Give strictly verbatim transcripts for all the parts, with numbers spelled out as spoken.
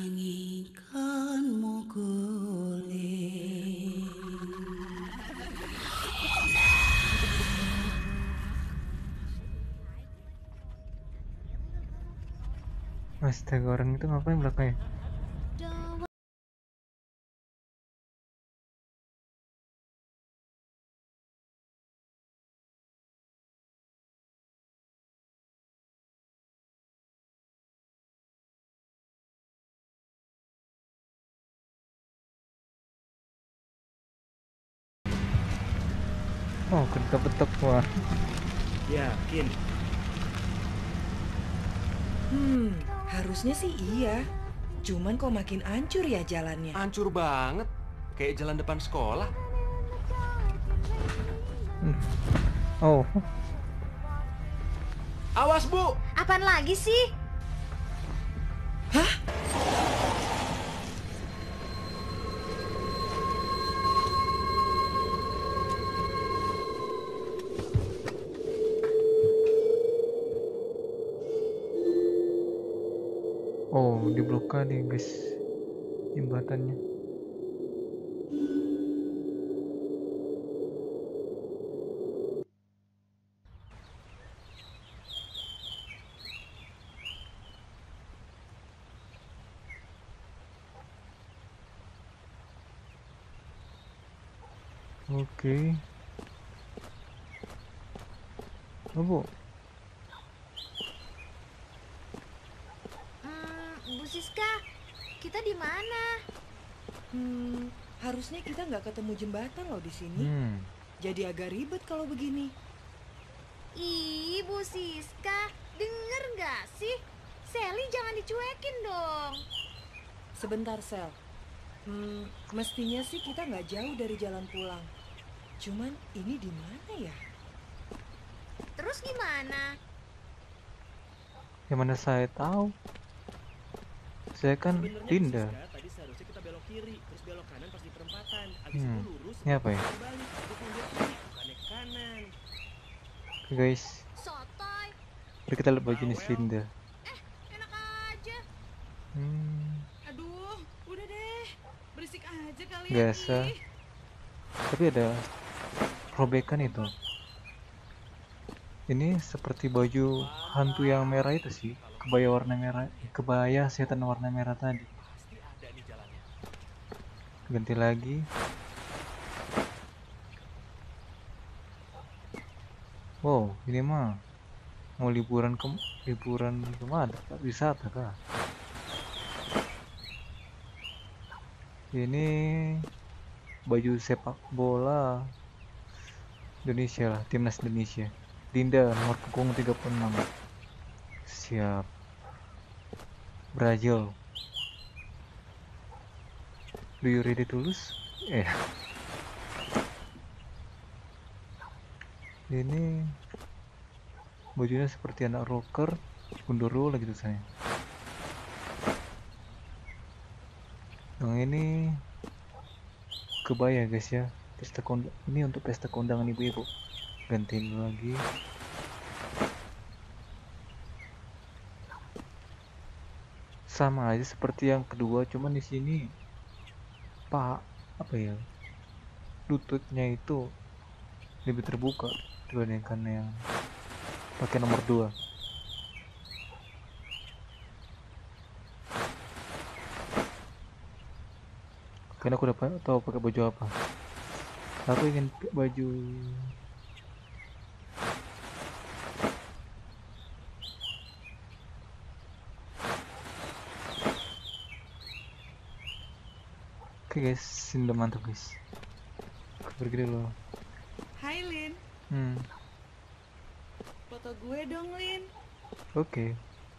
Nyanyikanmu guling. Astaga, orang itu ngapain belakangnya? Oh, kebetok-betok wah. Yakin? Hmm, harusnya sih iya. Cuman kok makin hancur ya jalannya. Hancur banget, kayak jalan depan sekolah. Oh, Awas, Bu! Apaan lagi sih? Hah? oh, diblokade guys jembatannya. Oke. Oh, Bu. Hmm, Bu Siska, kita di mana? Hmm, harusnya kita nggak ketemu jembatan loh di sini. Hmm. Jadi agak ribet kalau begini. Ih, Bu Siska, denger nggak sih? Sally jangan dicuekin dong. Sebentar, Sel. Hmm, mestinya sih kita nggak jauh dari jalan pulang. Cuman ini di mana ya? Terus gimana? Yang mana saya tahu. Saya kan Sebenarnya Dinda. Siska, tadi seharusnya kita belok kiri, terus belok kanan pas di perempatan. Abis Hmm. itu lurus, Ini apa ya? putar balik, terus mundur kiri, bukannya ke kanan. Oke guys, Sotoy. mari kita lihat baju nih Bawel. Dinda. Eh, enak aja. Hmm. Aduh, udah deh. Berisik aja kalian. Biasa. ih. Tapi ada robekan itu. Ini seperti baju hantu yang merah itu sih. Kebaya warna merah, kebaya setan warna merah tadi. Pasti ada nih jalannya. Ganti lagi. Wow, ini mah mau liburan ke liburan kemana? Kak? Wisata kah? Ini baju sepak bola Indonesia lah, timnas Indonesia. Dinda nomor punggung tiga puluh enam. Siap. Brazil. Do you ready to lose? Eh. Ini bajunya seperti anak rocker, gundurwo lagi tuh saya. Yang ini kebaya guys ya. Pesta kondang ini untuk pesta kondangan ibu-ibu. Gantiin lagi. Sama aja seperti yang kedua, cuman di sini pak apa ya? Lututnya itu lebih terbuka dibandingkan yang pakai nomor dua. Karena aku udah tahu pakai baju apa. Aku ingin baju oke guys, sini udah mantap guys. Aku pergi dulu. Hai Lin, Hmm, foto gue dong Lin. oke.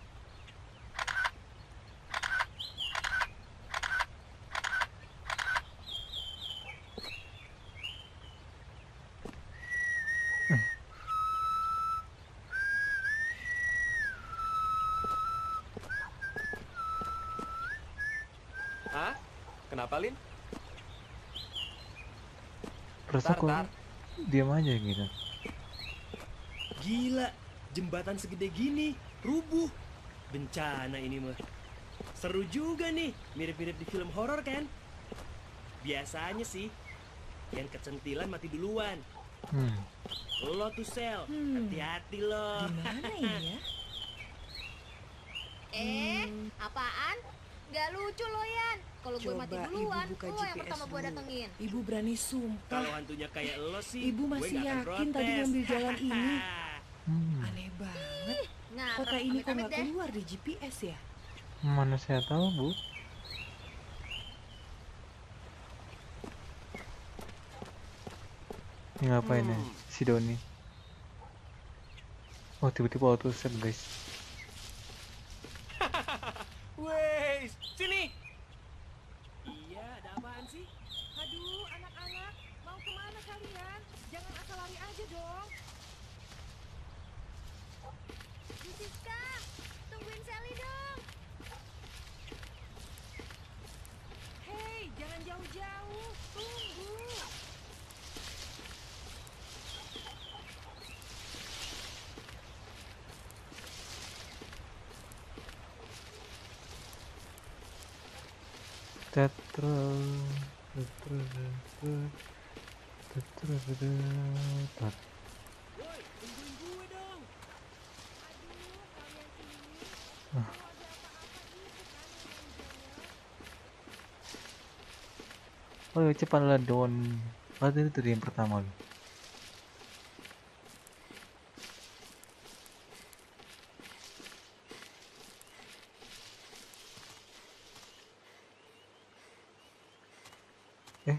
Hah? Kenapa, Lin? Perasaan Tar, kok tar. diam aja gitu. Gila, jembatan segede gini, rubuh. Bencana ini mah. Seru juga nih, mirip-mirip di film horor kan? Biasanya sih, yang kecentilan mati duluan. Hmm. Lo tuh Sel, Hmm. hati-hati lo. Gimana ini ya? Eh, apaan? Gak lucu lo, Yan. Kalau gue mati Coba duluan, ibu buka lo G yang P S pertama gue dulu. datengin. Ibu berani Kalau sumpah. hantunya kayak lo sih, Ibu gue masih nggak akan yakin tadi protes. ngambil jalan ini. Hmm. Aneh banget. Ngarep, Kota ini kok amit-amit nggak deh. keluar di G P S ya? Mana saya tahu, Bu. Ini ngapain ya Hmm. si Doni? Oh, tiba-tiba auto save, guys. Wes, sini. Iya, ada apaan sih? Aduh, anak-anak, mau kemana kalian? Jangan asal lari aja dong. Bu Siska, tungguin Sally dong. Hei, jangan jauh-jauh. Tunggu. Tetra, tetra, tetra, tetra, tetra. Woi, tungguin gue dong. Oh, cepatlah Don. Oh, itu tadi yang pertama loh. Eh,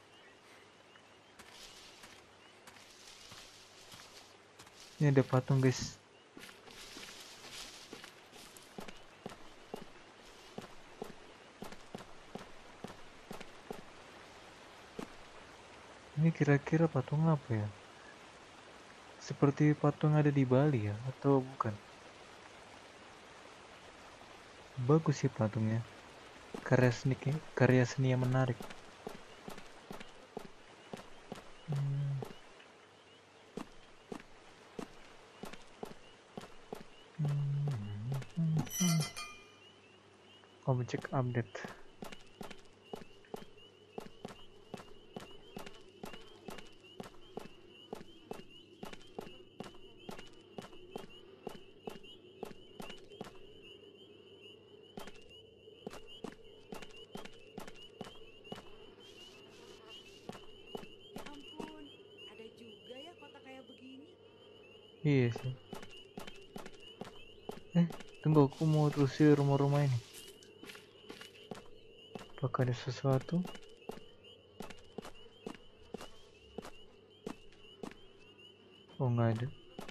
ini ada patung, guys. Ini kira-kira patung apa ya? Seperti patung ada di Bali ya, atau bukan? Bagus sih patungnya. Karya seni, karya seni yang menarik. Hmm. Hmm. Objek update. Ya ampun, ada juga ya kota kayak begini. Iya sih. Eh, tunggu, aku mau telusuri rumah-rumah ini. Apakah ada sesuatu? Oh, nggak ada.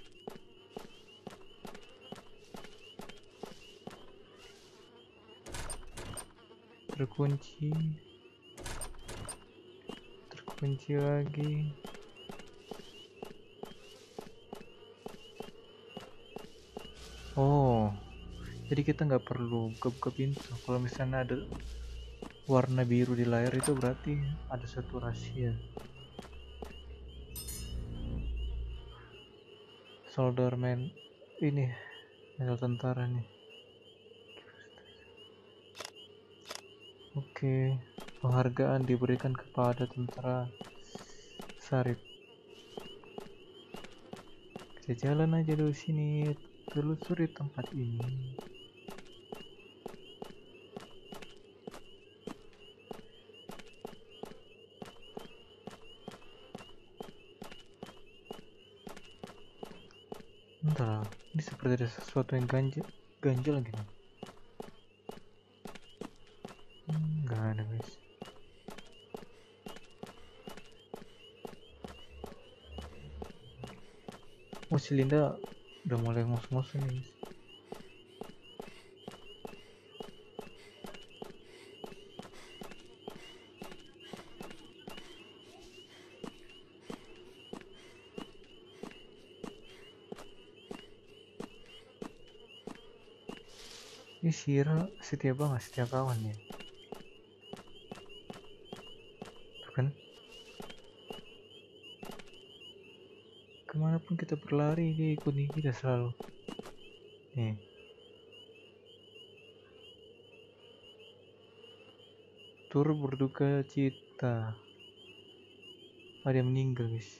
Terkunci. Terkunci lagi. Oh, jadi kita nggak perlu buka-buka pintu. Kalau misalnya ada warna biru di layar itu berarti ada satu rahasia. Solderman ini medal tentara nih. Oke, penghargaan diberikan kepada tentara Sarip. Kita jalan aja dulu sini, telusuri tempat ini. Entah, ini seperti ada sesuatu yang ganjil, ganjil gitu. Hmm, nggak ada, guys. Oh, si Linda udah mulai ngos-ngos nih, guys. Ini Sira setia banget, setia kawan ya. Tuh kan? Kemanapun kita berlari, dia ikuti kita selalu. Nih. turut berduka cita. Ada yang meninggal, guys.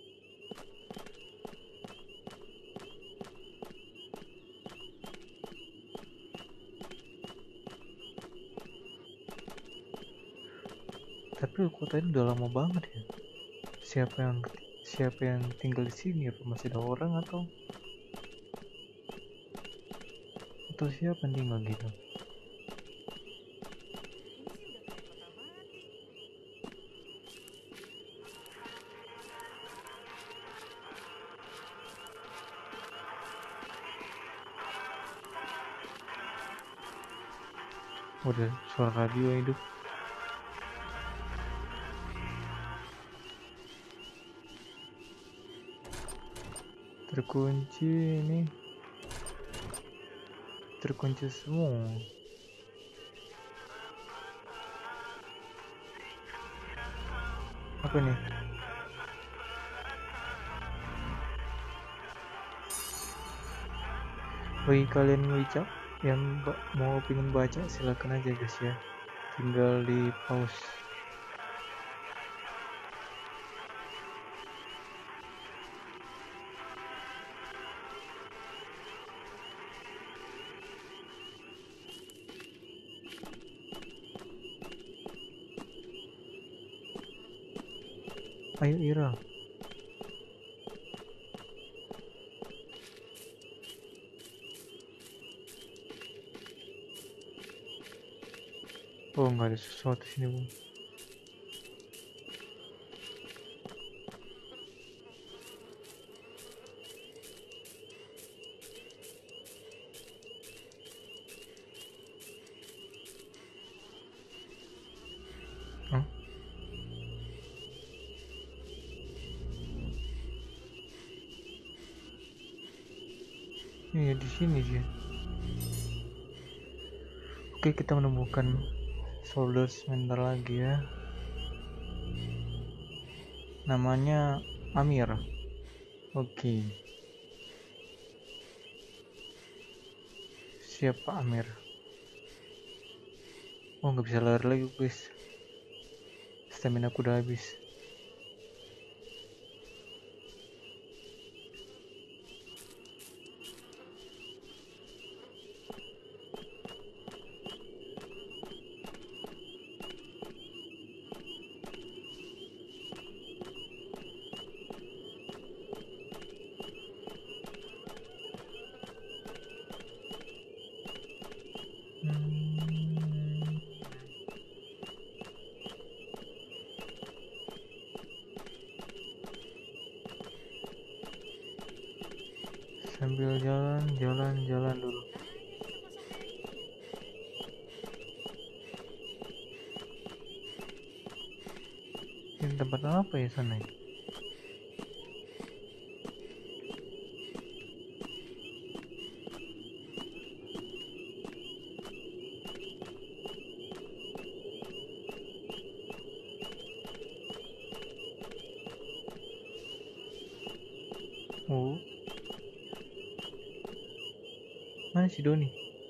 Tapi kota ini udah lama banget ya. Siapa yang siapa yang tinggal di sini? Apa masih ada orang atau atau siapa yang tinggal gitu? Udah suara radio yang hidup. Terkunci ini. Terkunci semua. Apa nih? Bagi kalian ngecap yang mau pengen baca silakan aja guys ya, tinggal di pause. Ayo Ira. Oh, nggak ada sesuatu sini, Bung. Hah? Iya, di sini sih. Oke, kita menemukan solder sebentar lagi ya. Namanya Amir. Oke. Siapa Amir? Oh, nggak bisa lari lagi guys. Stamina aku udah habis. Hmm. Sambil jalan, jalan, jalan dulu. Ini tempat apa ya sana? Oh, mana si Doni?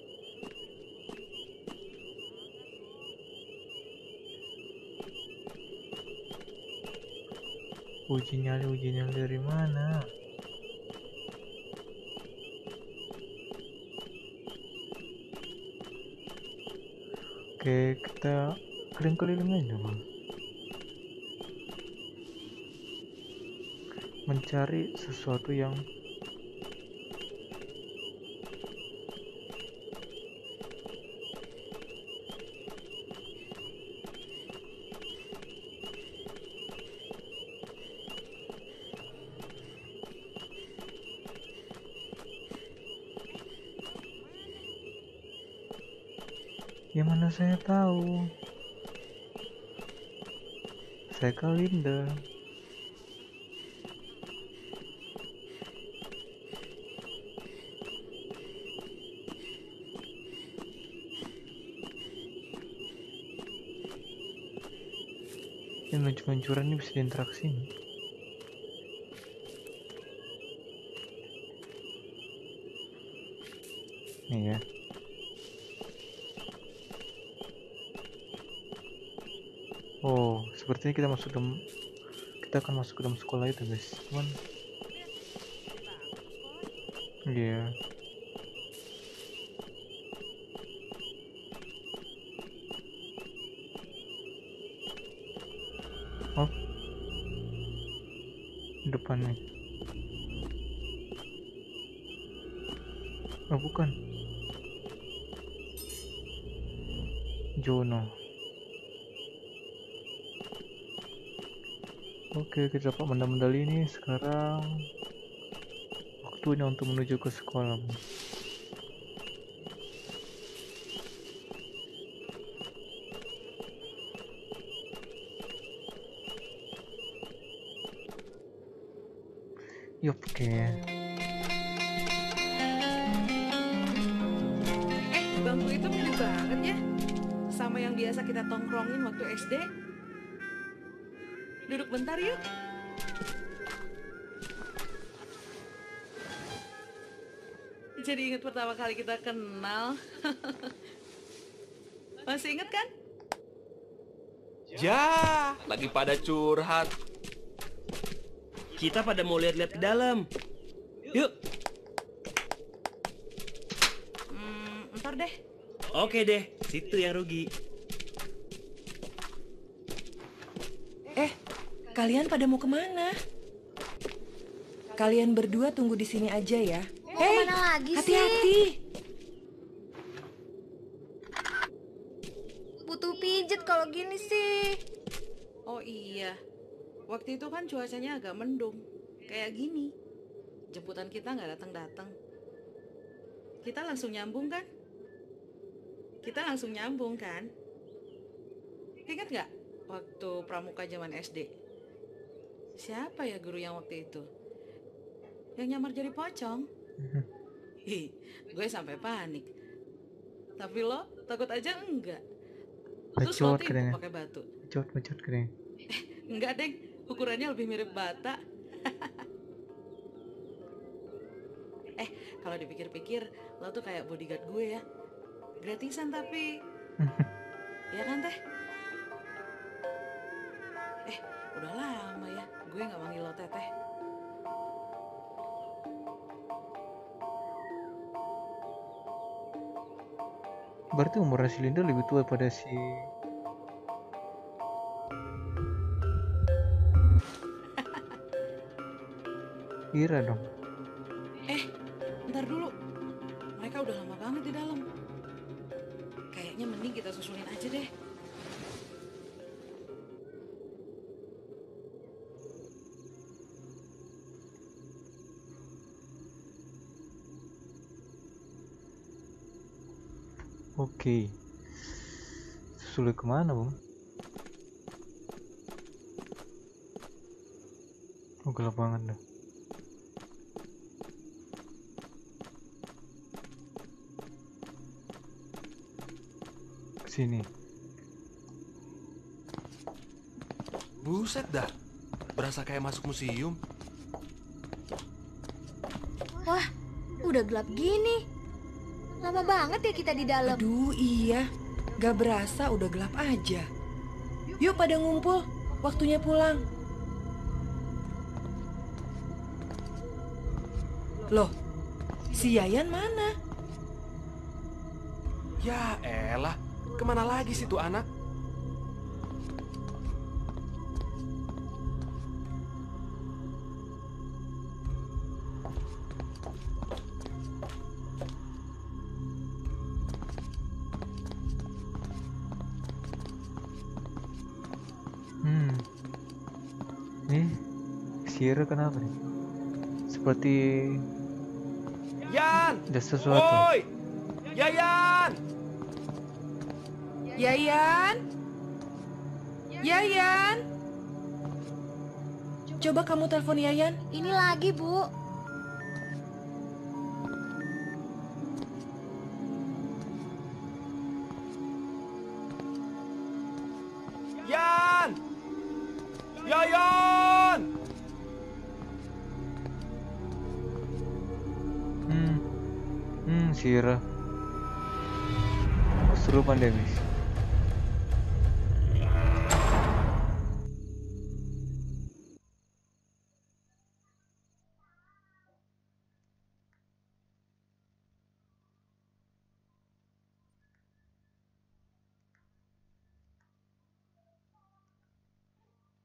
Uji nyali, uji nyali dari mana? Oke, kita keliling-keliling aja bang, mencari sesuatu yang yang mana saya tahu. Saya Kalinda. Yang lucu-lucuran ini bisa diinteraksi nih. Nih ya. Oh, sepertinya kita masuk dalam kita akan masuk ke dalam sekolah itu, guys. Cuman iya. Oh, depan nih. Oh, bukan. Jono. Oke, kita dapat medali ini. Sekarang waktunya untuk menuju ke sekolah. Yup, oke. Eh, bangku itu mirip banget ya sama yang biasa kita tongkrongin waktu S D. Duduk bentar yuk. Jadi ingat pertama kali kita kenal. Masih ingat kan? Ya, lagi pada curhat. Kita pada mau lihat-lihat ke dalam. Yuk. Hmm, ntar deh. Oke deh, situ yang rugi. Eh, kalian pada mau kemana? Kalian berdua tunggu di sini aja ya. Mau Hei, kemana lagi sih? hati-hati. Butuh pijet kalau gini sih. Oh iya, waktu itu kan cuacanya agak mendung, kayak gini. Jemputan kita nggak datang-datang. Kita langsung nyambung kan? Kita langsung nyambung kan? Ingat nggak waktu pramuka zaman S D? Siapa ya guru yang waktu itu? Yang nyamar jadi pocong? Hi, gue sampai panik. Tapi lo takut aja enggak? Terus lo Bacot timpuk katanya. pakai batu. Bacot, bacot katanya. Enggak, Deng. Ukurannya lebih mirip bata. eh, kalau dipikir-pikir, lo tuh kayak bodyguard gue ya. Gratisan tapi... ya kan, Teh? Eh, udah lama ya. Gue gak manggil lo Teteh. Berarti umurnya si Linda lebih tua pada si Ira dong. Eh, ntar dulu. Mereka udah lama banget di dalam. Kayaknya mending kita susulin aja deh. Oke. Sulit kemana, Bung? Oh, gelap banget dah. Sini. Buset dah, berasa kayak masuk museum. Wah, udah gelap gini. Lama banget ya kita di dalam. Aduh iya, gak berasa udah gelap aja. Yuk pada ngumpul, waktunya pulang. Loh, si Yayan mana? Ya elah, kemana lagi sih tuh anak? Hmm. Nih, si Ira kenapa nih? Seperti Yan! ada sesuatu. Woi! Yayan! Yayan? Yayan? Coba kamu telepon Yayan. Ini lagi, Bu. Yan! Yayan! Hmm. Hmm, si Ira. Seru pandemis.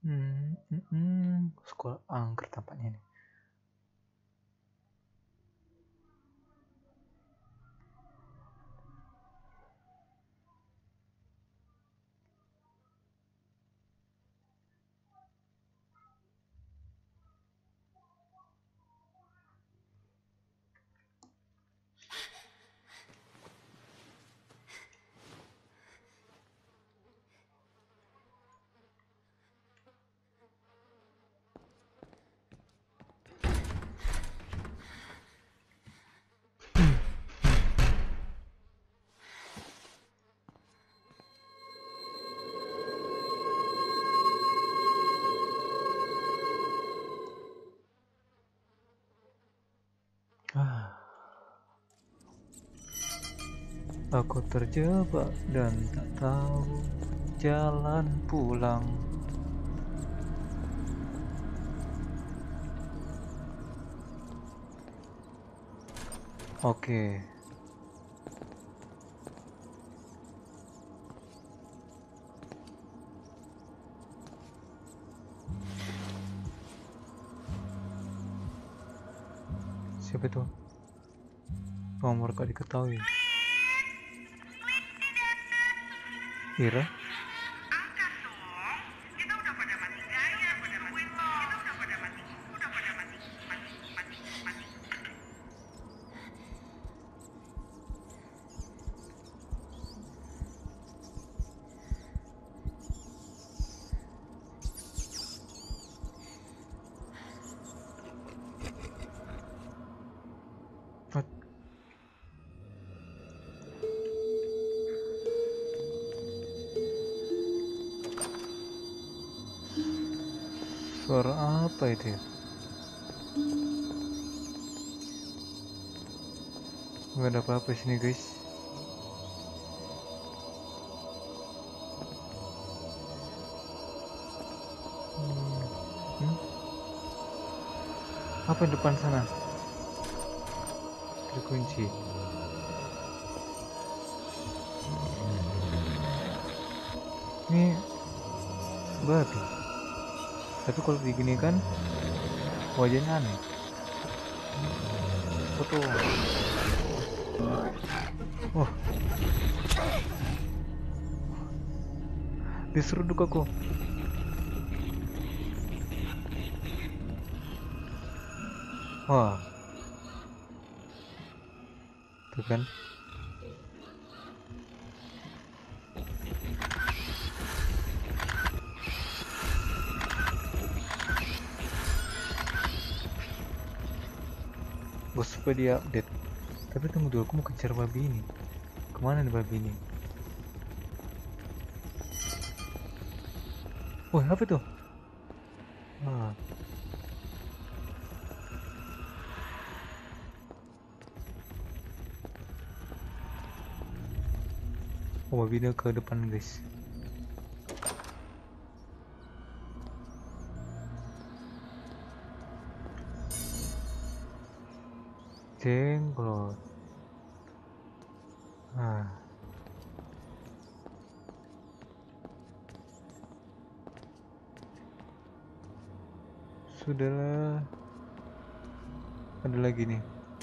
Hmm, hmm, hmm. Sekolah angker tampaknya nih. Ah, aku terjebak dan tak tahu jalan pulang. Oke. Siapa itu? Nomor gak diketahui. Ira? What? Suara apa itu ya? Gak ada apa-apa sini guys. Hmm. Hmm? Apa di depan sana? Terkunci. Ini babi. Tapi kalau begini kan wajahnya aneh. Foto. Oh, diseruduk aku. Wah, tuh kan. Gue supaya dia update. Tapi tunggu dulu, aku mau kejar babi ini. Kemana nih babi ini? Wah, apa tuh? Ah, oh, babi dia ke depan guys. Jenglot. Ah, sudahlah. Ada lagi nih.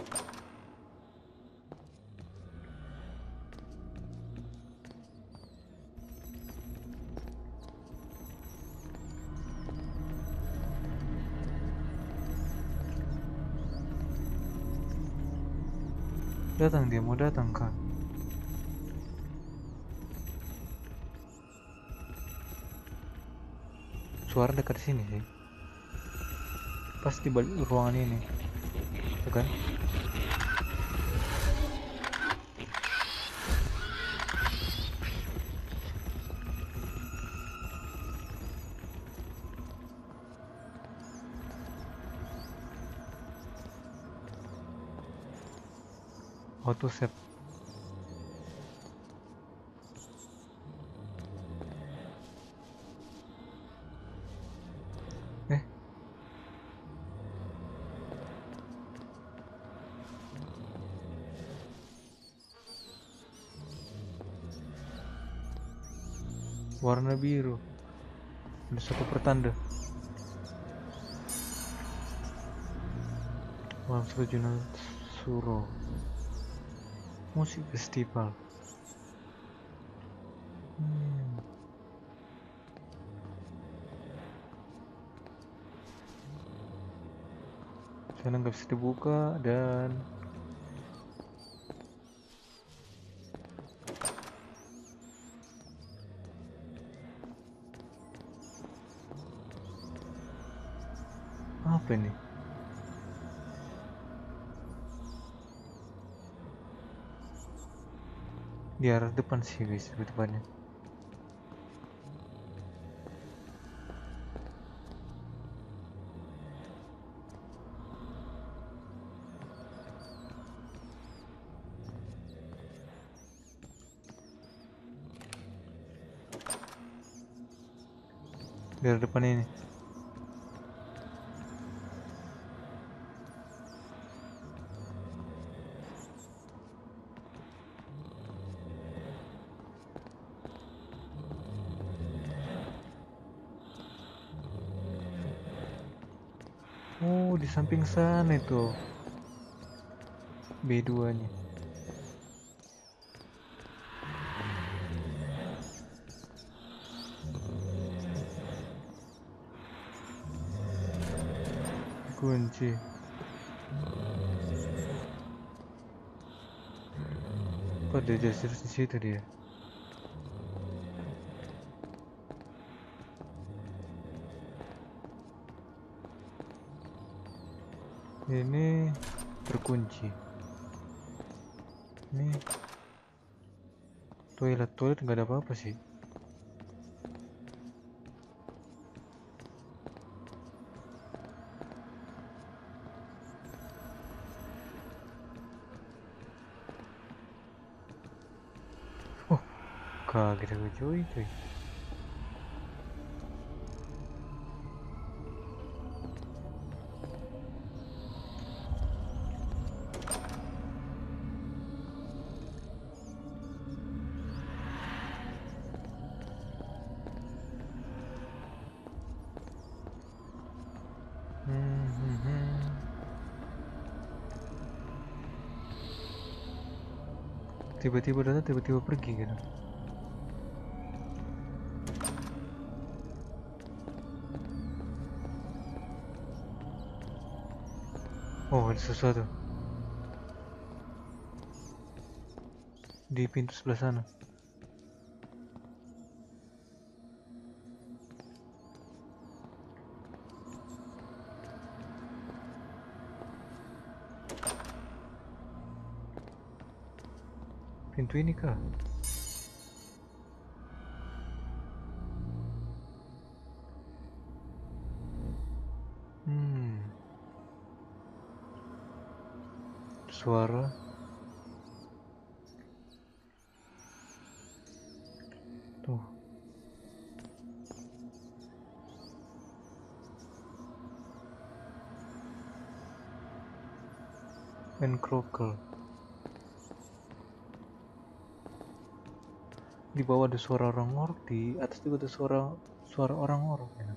Datang, dia mau datang kak. Suara dekat sini sih. Pas di balik ruangan ini. Tuh kan? Auto save. Eh, warna biru. Ada satu pertanda. Malam Setujunan Suro Musik Festival. hmm. Sana nggak bisa dibuka dan apa ini? Di arah depan sih guys, lebih tepatnya. Di arah depan ini. Oh, di samping sana itu B dua nya. Kunci. Kok dia jadi di situ dia? Ini terkunci. Ini toilet toilet nggak ada apa-apa sih. Oh, kaget aku cuy cuy. Hmm, hmm, hmm. Tiba-tiba datang, tiba-tiba pergi gitu. Oh, ada sesuatu di pintu sebelah sana. Pintu ini kah? Hmm. Suara. Tuh. And croakle. Di bawah ada suara orang ngorok, di atas juga ada suara suara orang ngorok ya.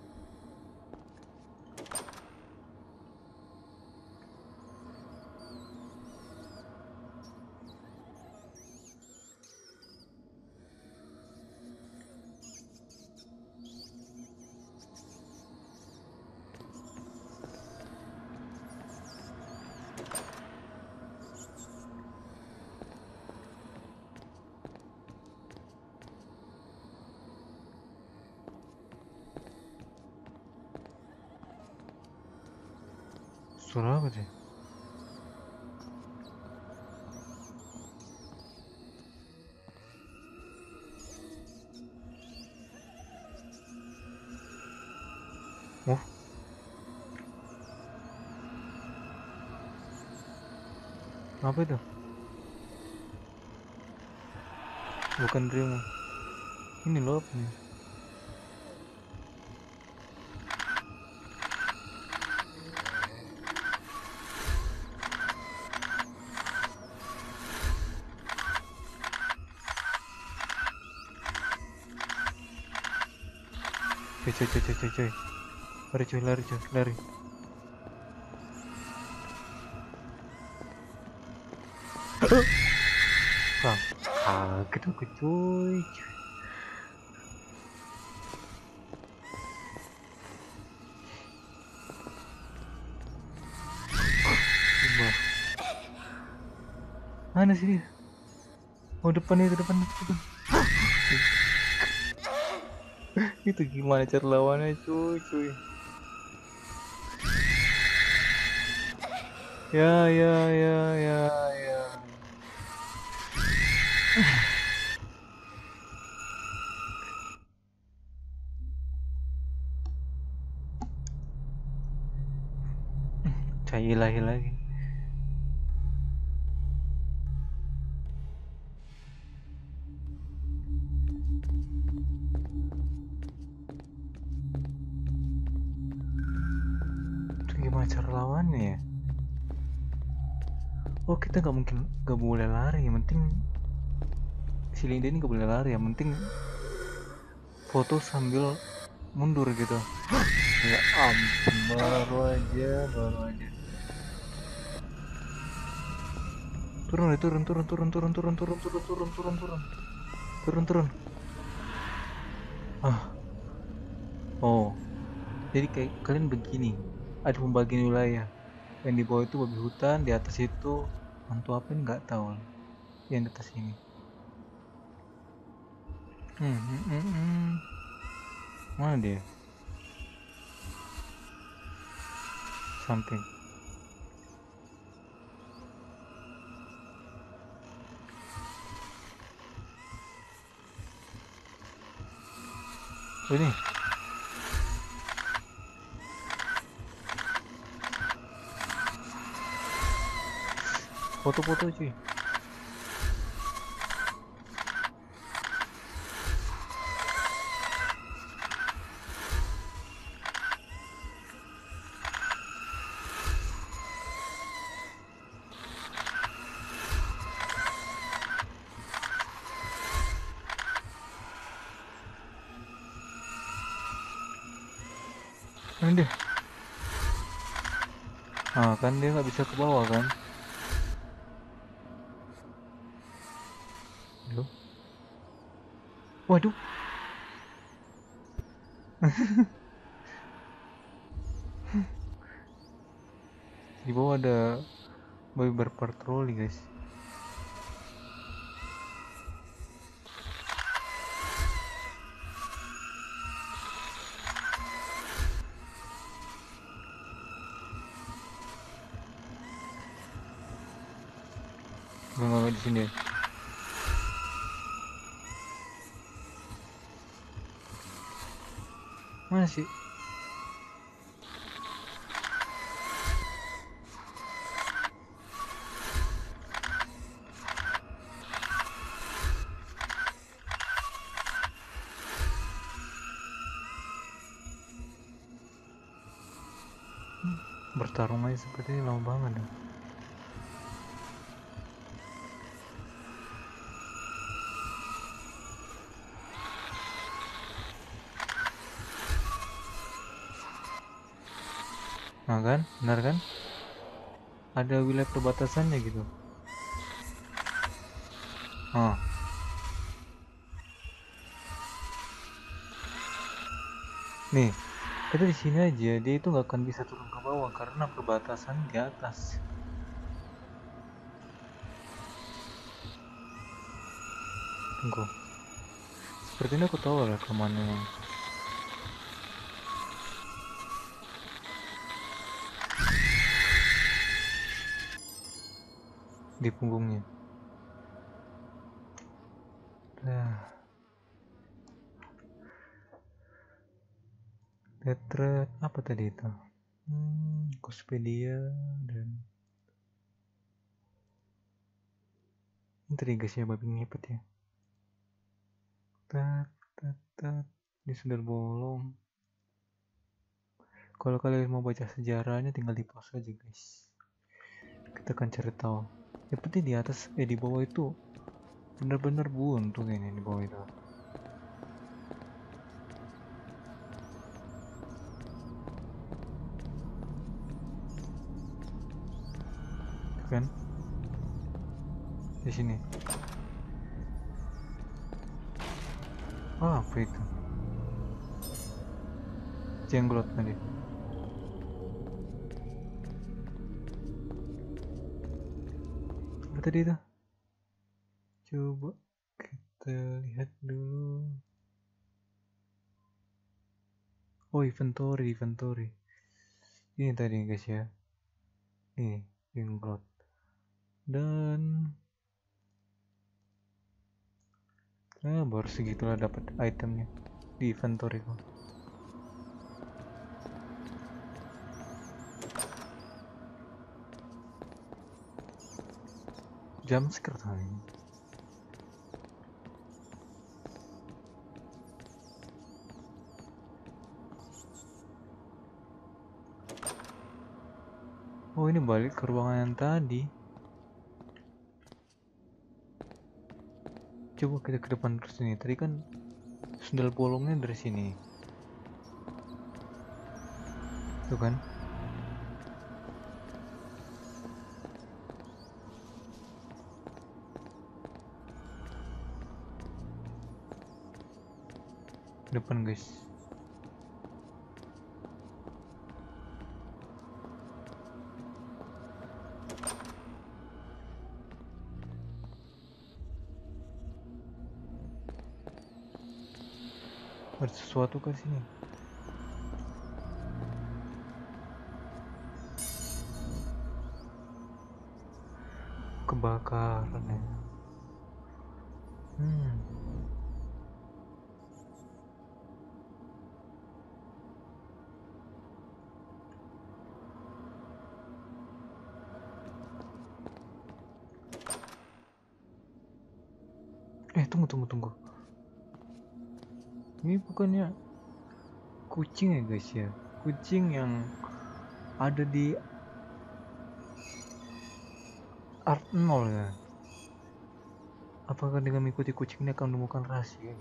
Suara apa sih? Oh. Apa itu? Bukan dirimu. Ini loh apa nih? Coy coy coy coy coy coy. Lari coy, lari coy, lari. Bang, kaget aku cuy. Coba. Mana sih dia? Oh depan itu, depan, depan. Itu gimana cara lawannya cuy, cuy. Ya, ya, ya, ya, ya. Cai ilahi lagi. Itu gimana cara lawannya ya? Oh kita nggak mungkin nggak boleh lari, yang penting si Linda ini nggak boleh lari, yang penting foto sambil mundur gitu. Ya ampun, baru aja, baru aja. Turun, ya, turun, turun, turun, turun, turun, turun, turun, turun, turun, turun, turun, turun. Ah, oh, jadi kayak kalian begini, ada pembagian wilayah. Yang di bawah itu babi hutan, di atas itu hantu apa ini nggak tahu. Yang di atas ini. Hmm, hmm, hmm, hmm. Mana dia? Samping. Oh ini. Foto-foto cuy. Mana dia? Ah kan dia nggak bisa ke bawah kan? Loh? Waduh. Di bawah ada babi berpatroli guys. Nggak nggak di sini. Mana sih? Bertarung aja seperti ini lama banget dong. Nah kan, benar kan? Ada wilayah perbatasannya gitu. Ah. Nih, kita di sini aja, dia itu nggak akan bisa turun ke bawah karena perbatasan di atas. Tunggu. Sepertinya aku tahu lah kemana. Di punggungnya. Nah. Letret apa tadi itu? Hmm, Cospedia dan ini tadi gasnya babi ngepet ya. Tat, tat, tat. Ini sudah bolong. Kalau kalian mau baca sejarahnya tinggal di pause aja guys. Kita akan cari tahu. Yang penting di atas, eh di bawah itu benar-benar buntu kayaknya di bawah itu. kan di sini. Ah, apa itu? Jenglot tadi. Apa tadi itu? Coba kita lihat dulu. Oh, inventory, inventory. Ini tadi guys ya. Ini jenglot. Dan nah, baru segitulah dapat itemnya di inventory kok. Jam scare time. Oh, ini balik ke ruangan yang tadi. Coba kita ke depan terus ini. Tadi kan sendal bolongnya dari sini. Tuh kan? Depan guys. Ada sesuatu ke sini. Kebakaran ya. Hmm. Eh, tunggu, tunggu, tunggu. Ini bukannya kucing ya guys ya? Kucing yang ada di Art nol ya? Apakah dengan mengikuti kucing ini akan menemukan rahasia?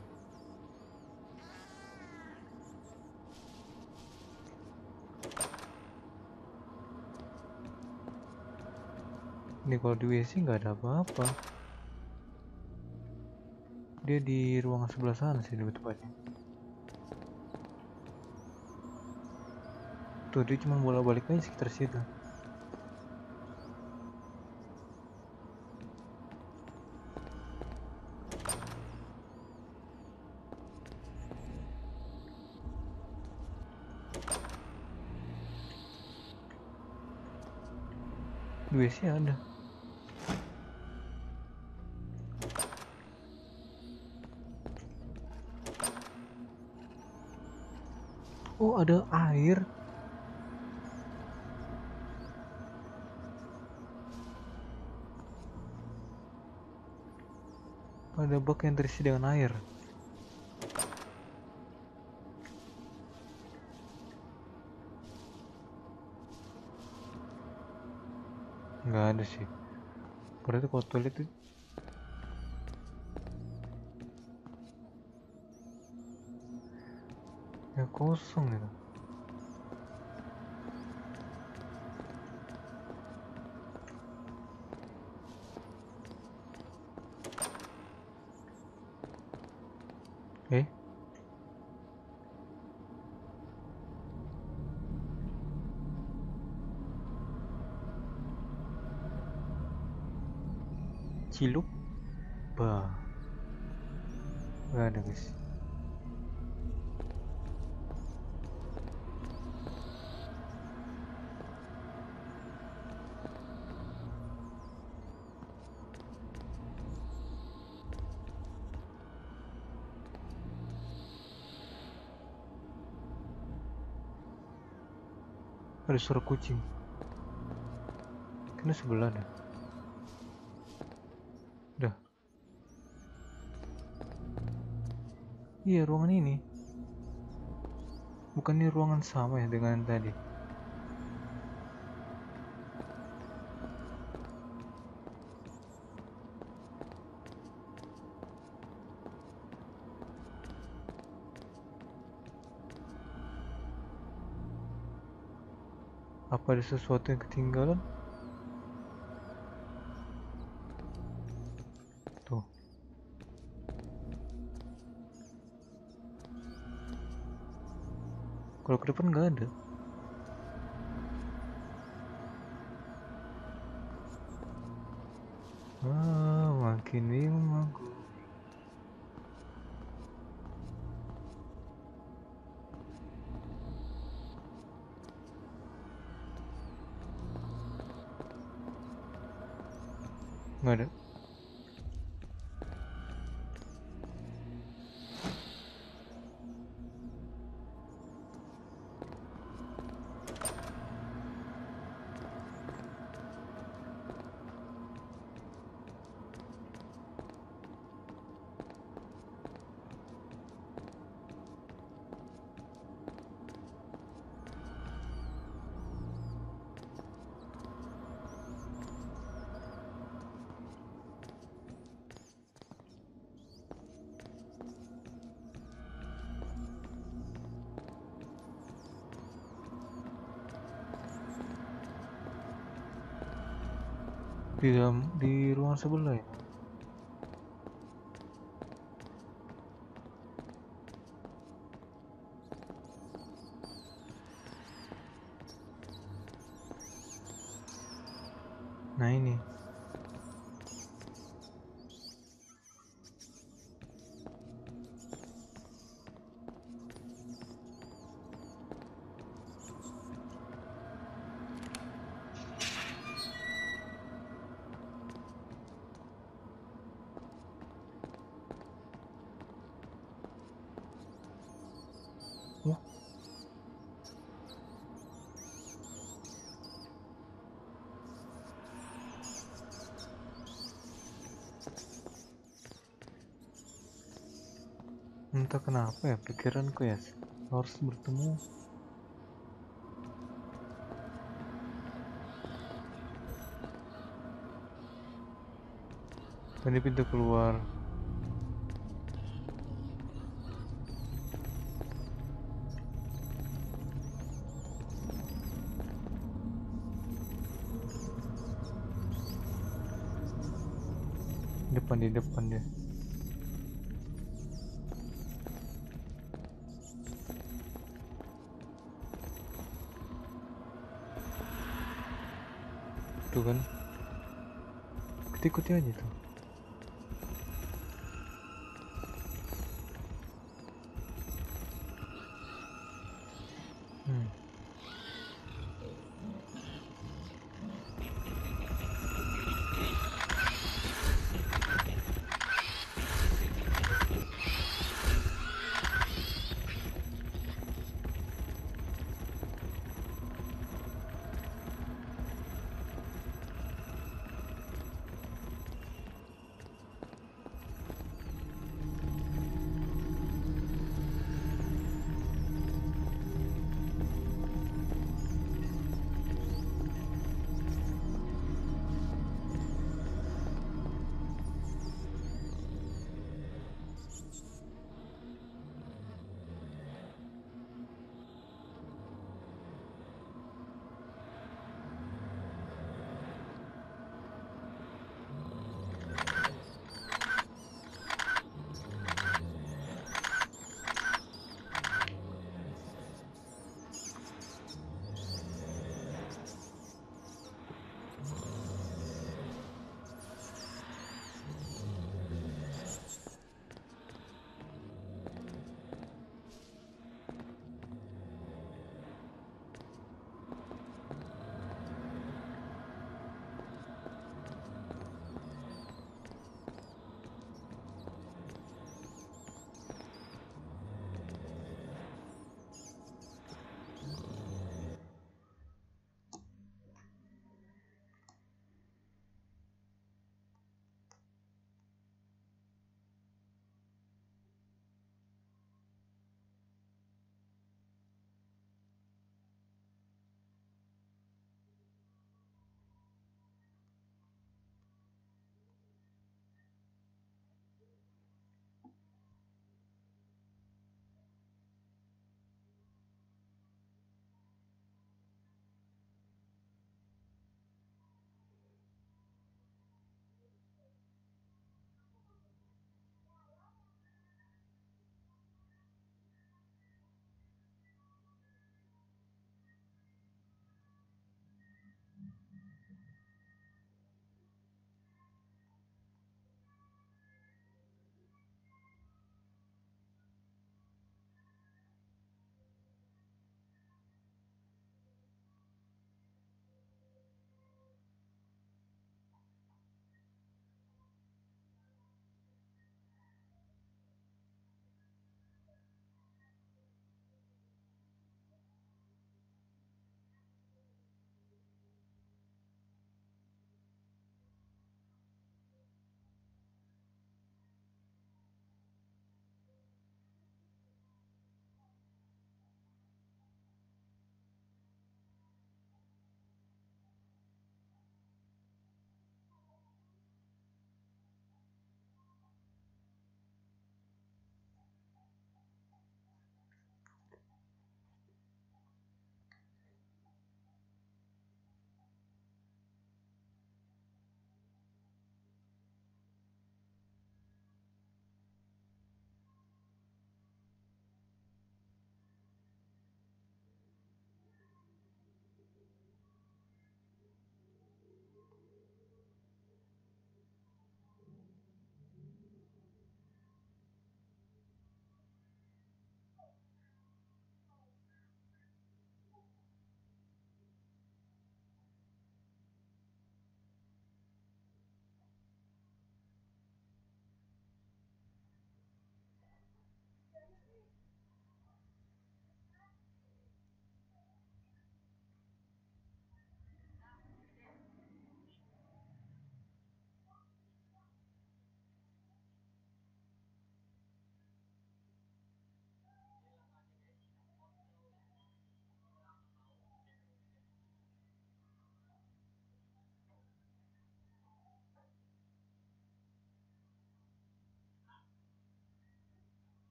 Ini kalau di W C nggak ada apa-apa. Dia di ruangan sebelah sana sih lebih tepatnya. Tuh dia cuma bolak-balik aja sekitar situ. Di W C ada. Oh, ada air. Ada bak yang terisi dengan air. Nggak ada sih. Berarti kalau toilet itu ya kosong gitu. Eh? Cilup? Bah. Gak ada guys. Ada suara kucing. Kena sebelah dah. Dah. Iya, ruangan ini. Bukan ini ruangan sama ya dengan yang tadi. Apa ada sesuatu yang ketinggalan? Kalau ke depan nggak ada. Ah, makin bingung aku. Nggak ada. Di dalam, di ruang sebelah ya. Nah ini. Wah. Entah kenapa ya pikiranku ya harus bertemu. Ini pintu keluar. Depan di depan dia. Tuh kan. Ikuti aja tuh. Hmm.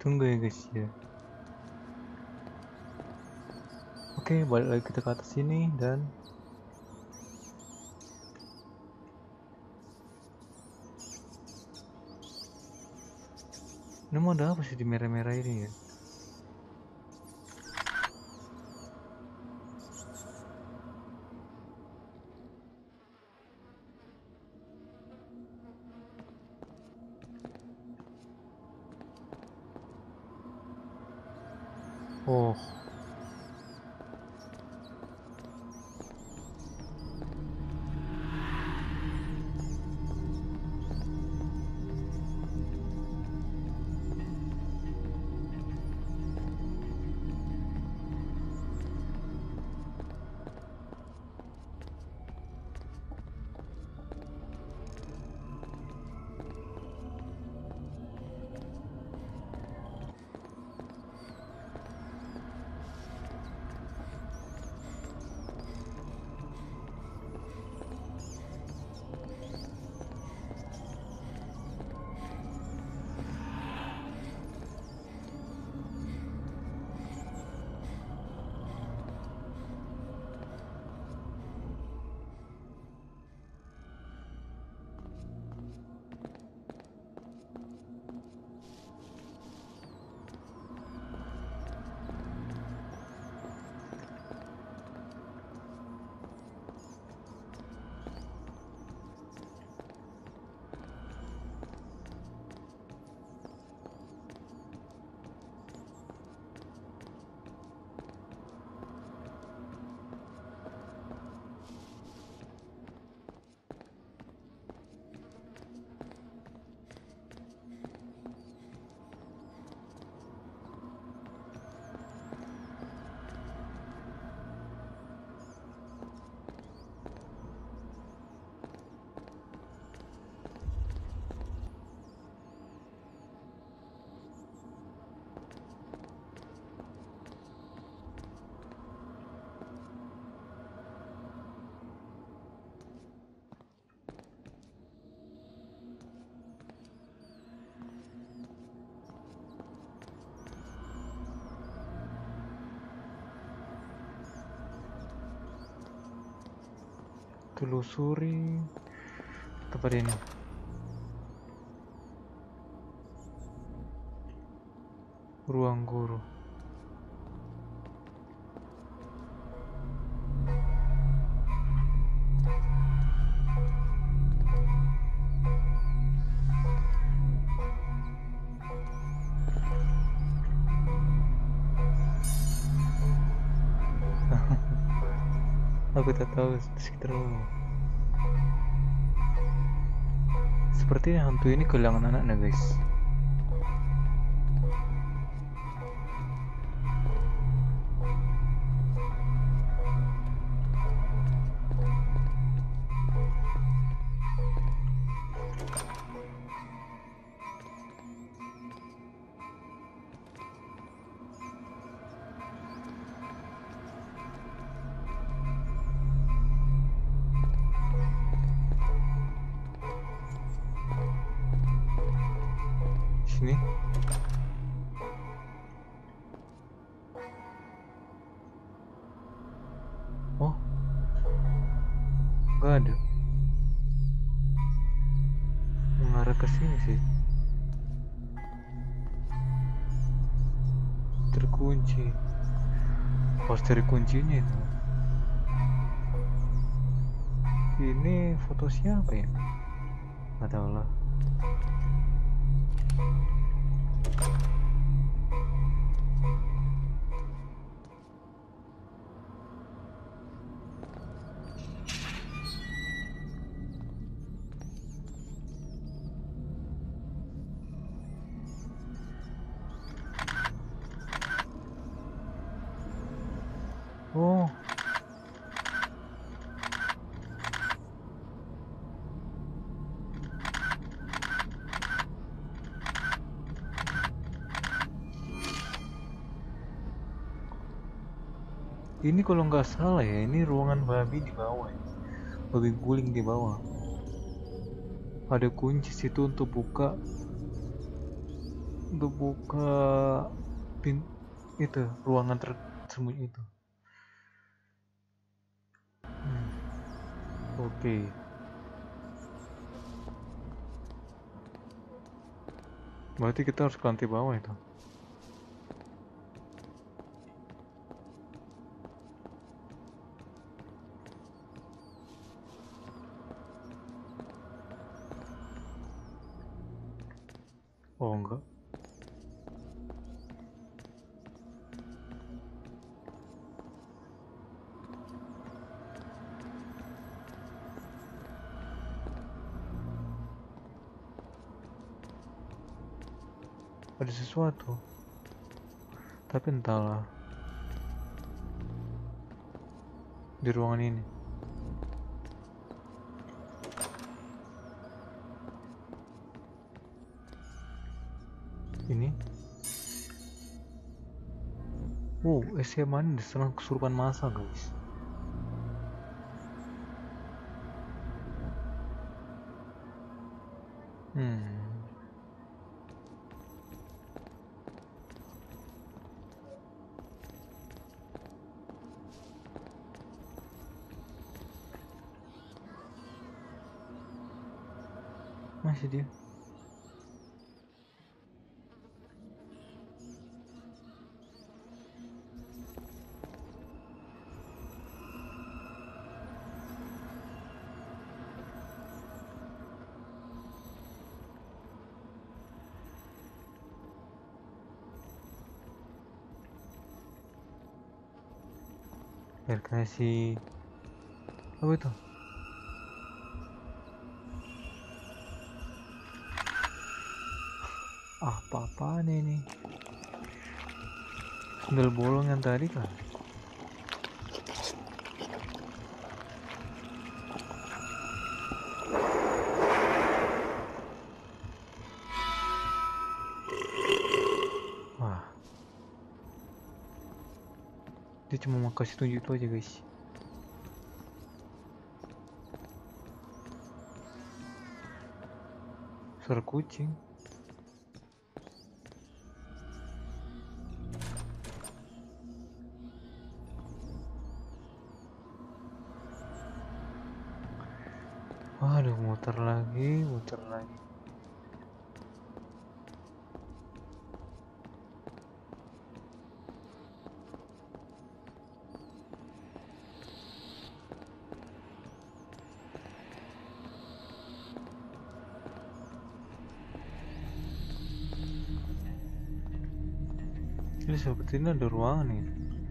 Tunggu ya guys ya. Oke, balik lagi kita ke atas sini dan ini mau ada apa sih di merah-merah ini ya? Oh, telusuri tempat ini. Ruang guru. Aku tak tahu sekitar rumah. Sepertinya hantu ini kehilangan anaknya guys. Sini. Oh, nggak ada. Mengarah ke sini sih. Terkunci. Poster kuncinya itu. Ini foto siapa ya? Nggak tahu lah. Oh, ini kalau nggak salah ya, ini ruangan babi di bawah ya. Babi guling di bawah. Ada kunci situ untuk buka untuk buka pin itu ruangan tersembunyi itu. Hmm. Oke. Berarti kita harus ke lantai bawah itu. Oh enggak. Ada sesuatu. Tapi entahlah. Di ruangan ini. Ini. Wow, S M A ini diserang kesurupan massa, guys. Hmm. Masih dia. Biar kasih apa itu? Ah, apa-apaan ini? Sendal bolong yang tadi kan? Wah. Dia cuma mau kasih tunjuk itu aja, guys. Suara kucing. Waduh, muter lagi, muter lagi. Ini seperti ini ada ruangan nih.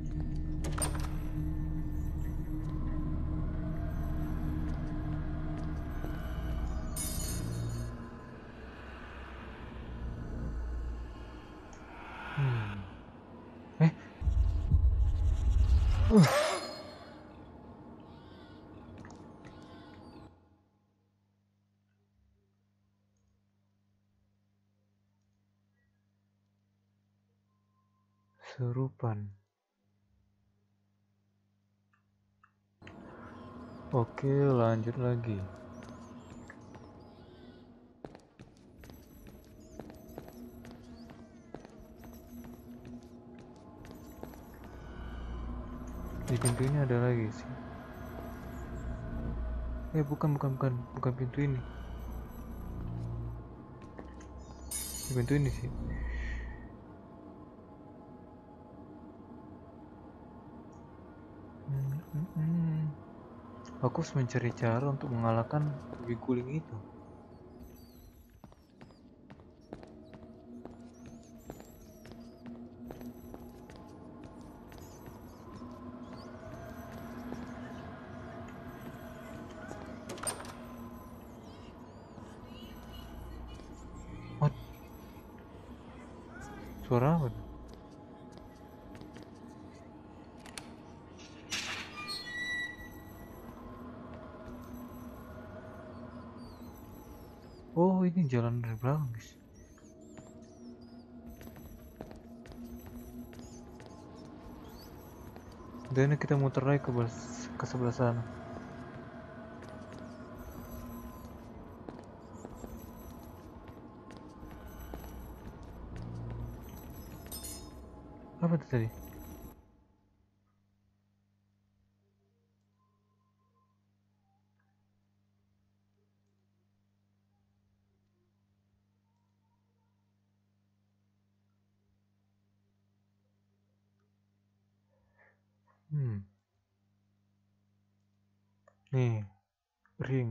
Hmm. Eh. Uh. Serupan. Oke, lanjut lagi. Di pintu ini ada lagi sih. Eh, bukan, bukan, bukan, bukan pintu ini. Di pintu ini sih. Hmm, hmm, hmm. Aku harus mencari cara untuk mengalahkan babi guling itu. What? Suara apa? Oh, ini jalan dari belakang, guys. Dan kita muter lagi ke, ke sebelah sana. Apa tuh tadi? Hmm. Nih, ring.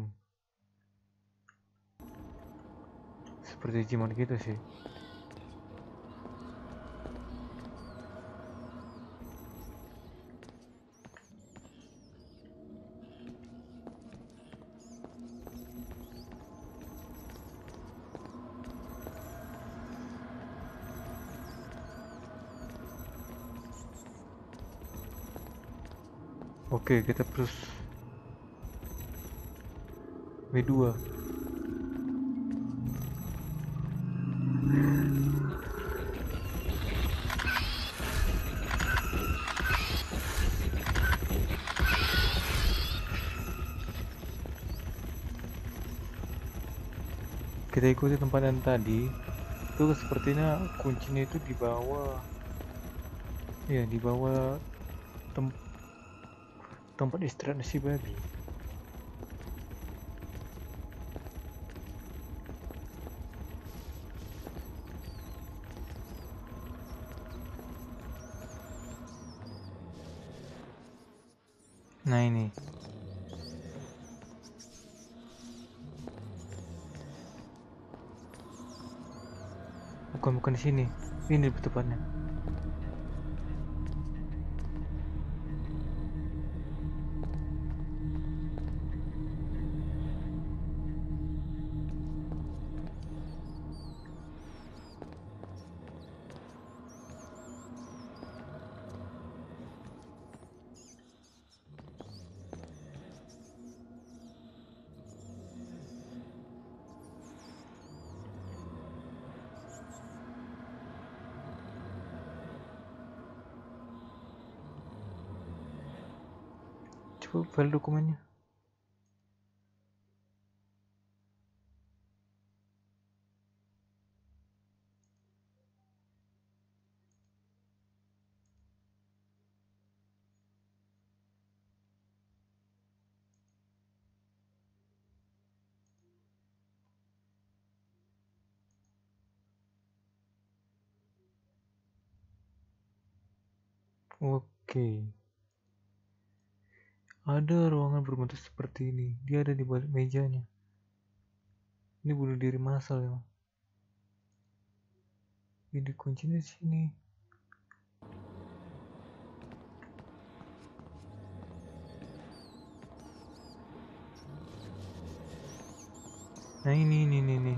Seperti Digimon gitu sih. Oke, kita terus W dua. Kita ikuti tempat yang tadi. Itu sepertinya kuncinya itu di bawah. Iya, di bawah tem tempat istirahat si babi. Nah ini. Bukan bukan di sini. Ini tepatnya. Coba file dokumennya. Oke. Ada ruangan berbentuk seperti ini. Dia ada di balik mejanya. Ini bunuh diri massal ya. Ini kuncinya di sini. Nah ini ini ini. ini.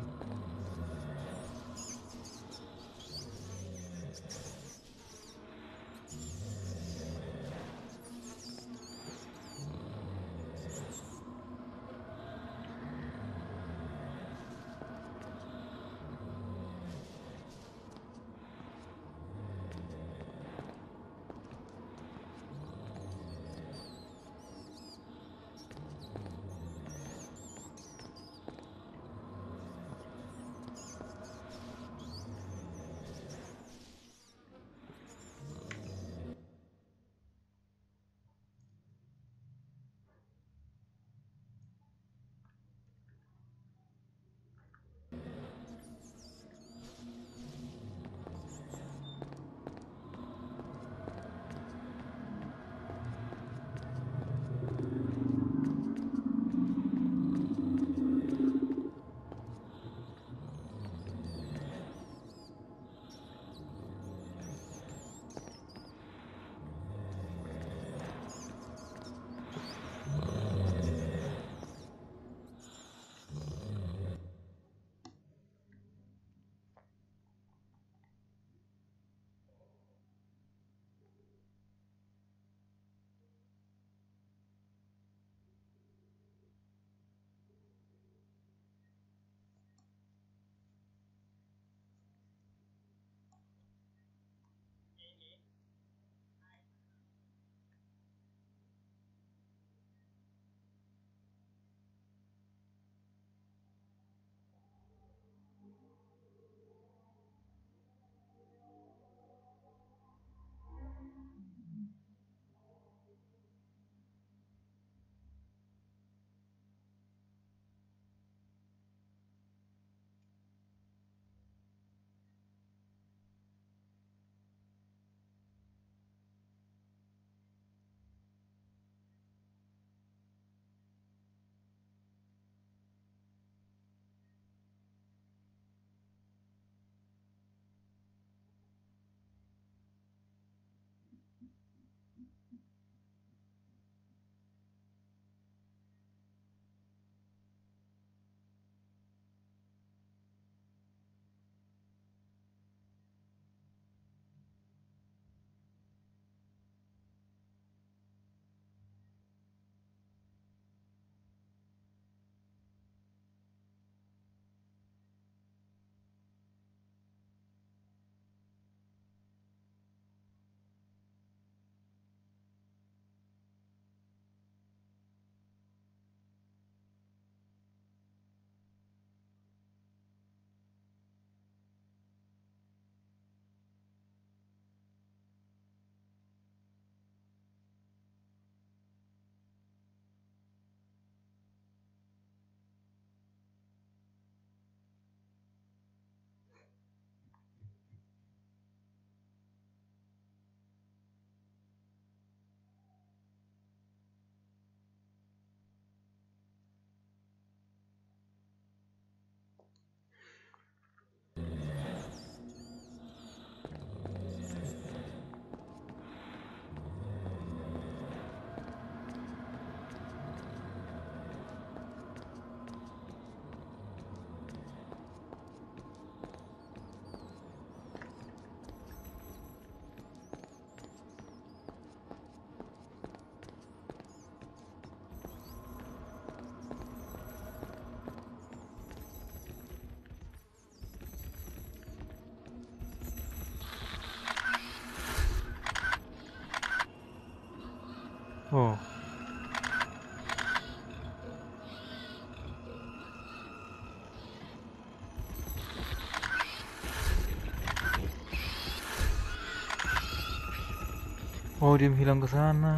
Oh, dia hilang ke sana.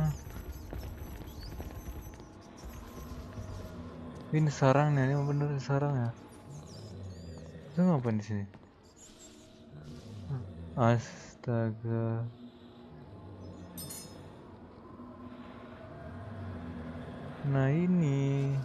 Ini sarangnya, ini bener sarang ya. Itu ngapain di sini? Astaga. Nah ini.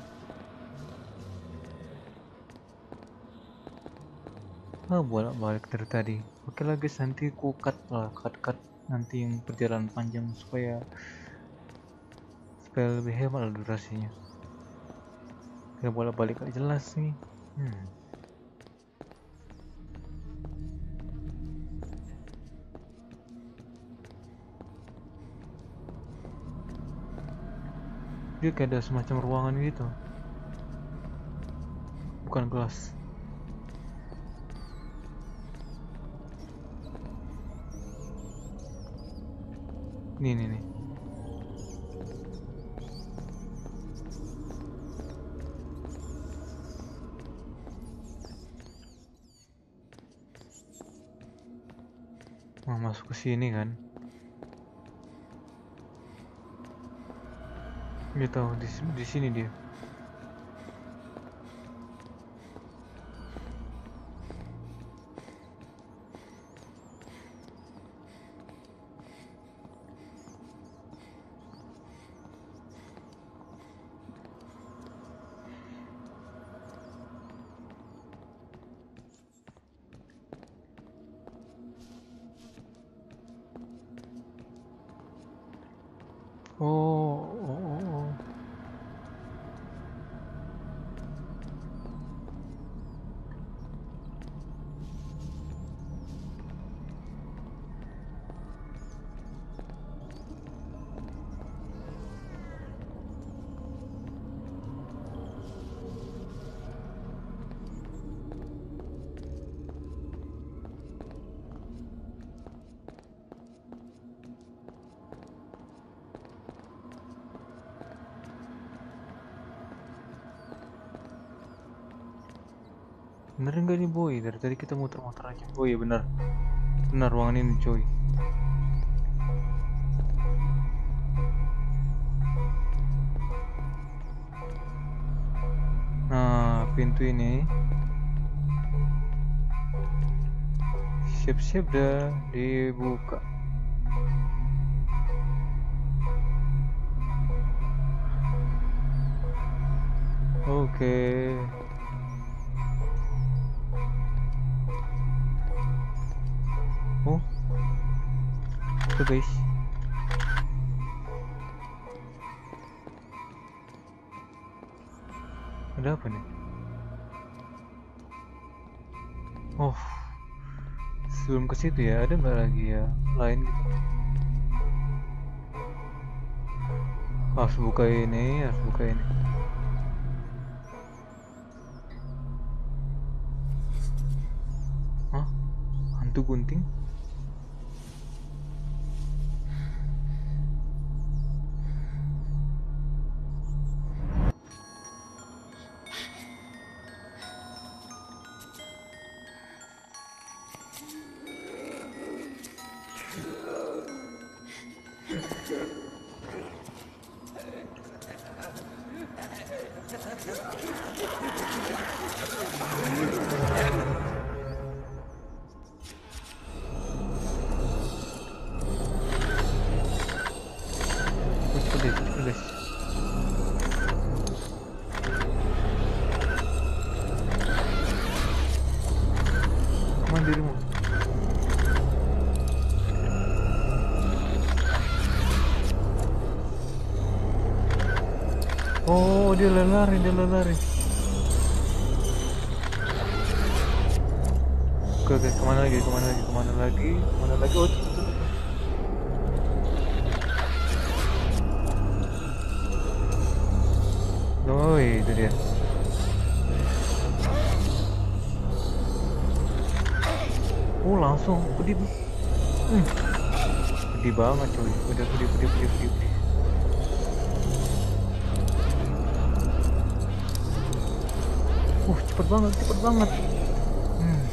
Ah, bolak-balik dari tadi. Oke lah guys, nanti ku cut lah, cut-cut nanti yang perjalanan panjang supaya supaya lebih hemat lah durasinya. Kita bolak-balik gak jelas nih. Hmm. Dia kayak ada semacam ruangan gitu, bukan kelas. Nih nih nih. Mau masuk ke sini kan? Dia tahu di, di sini dia. Oh, oh, oh, oh. Bener nggak nih boy? Dari tadi kita muter-muter aja. Oh iya bener, bener ruangan ini coy. Nah pintu ini siap-siap dah dibuka. Oke. Okay. Oh, itu guys. Ada apa nih? Oh, sebelum ke situ ya, ada nggak lagi ya lain gitu? Harus buka ini, harus buka ini. Hah? Hantu gunting? Dirimu. Oh, dia lari, dia lari. Oke, oke, kemana lagi, kemana lagi, kemana lagi, kemana lagi? Oh, tuh, tuh, tuh. Oh, itu dia. Oh langsung gede, hmm. Gede banget coy, udah gede gede gede gede, gede. Uh cepet banget cepet banget. Hmm.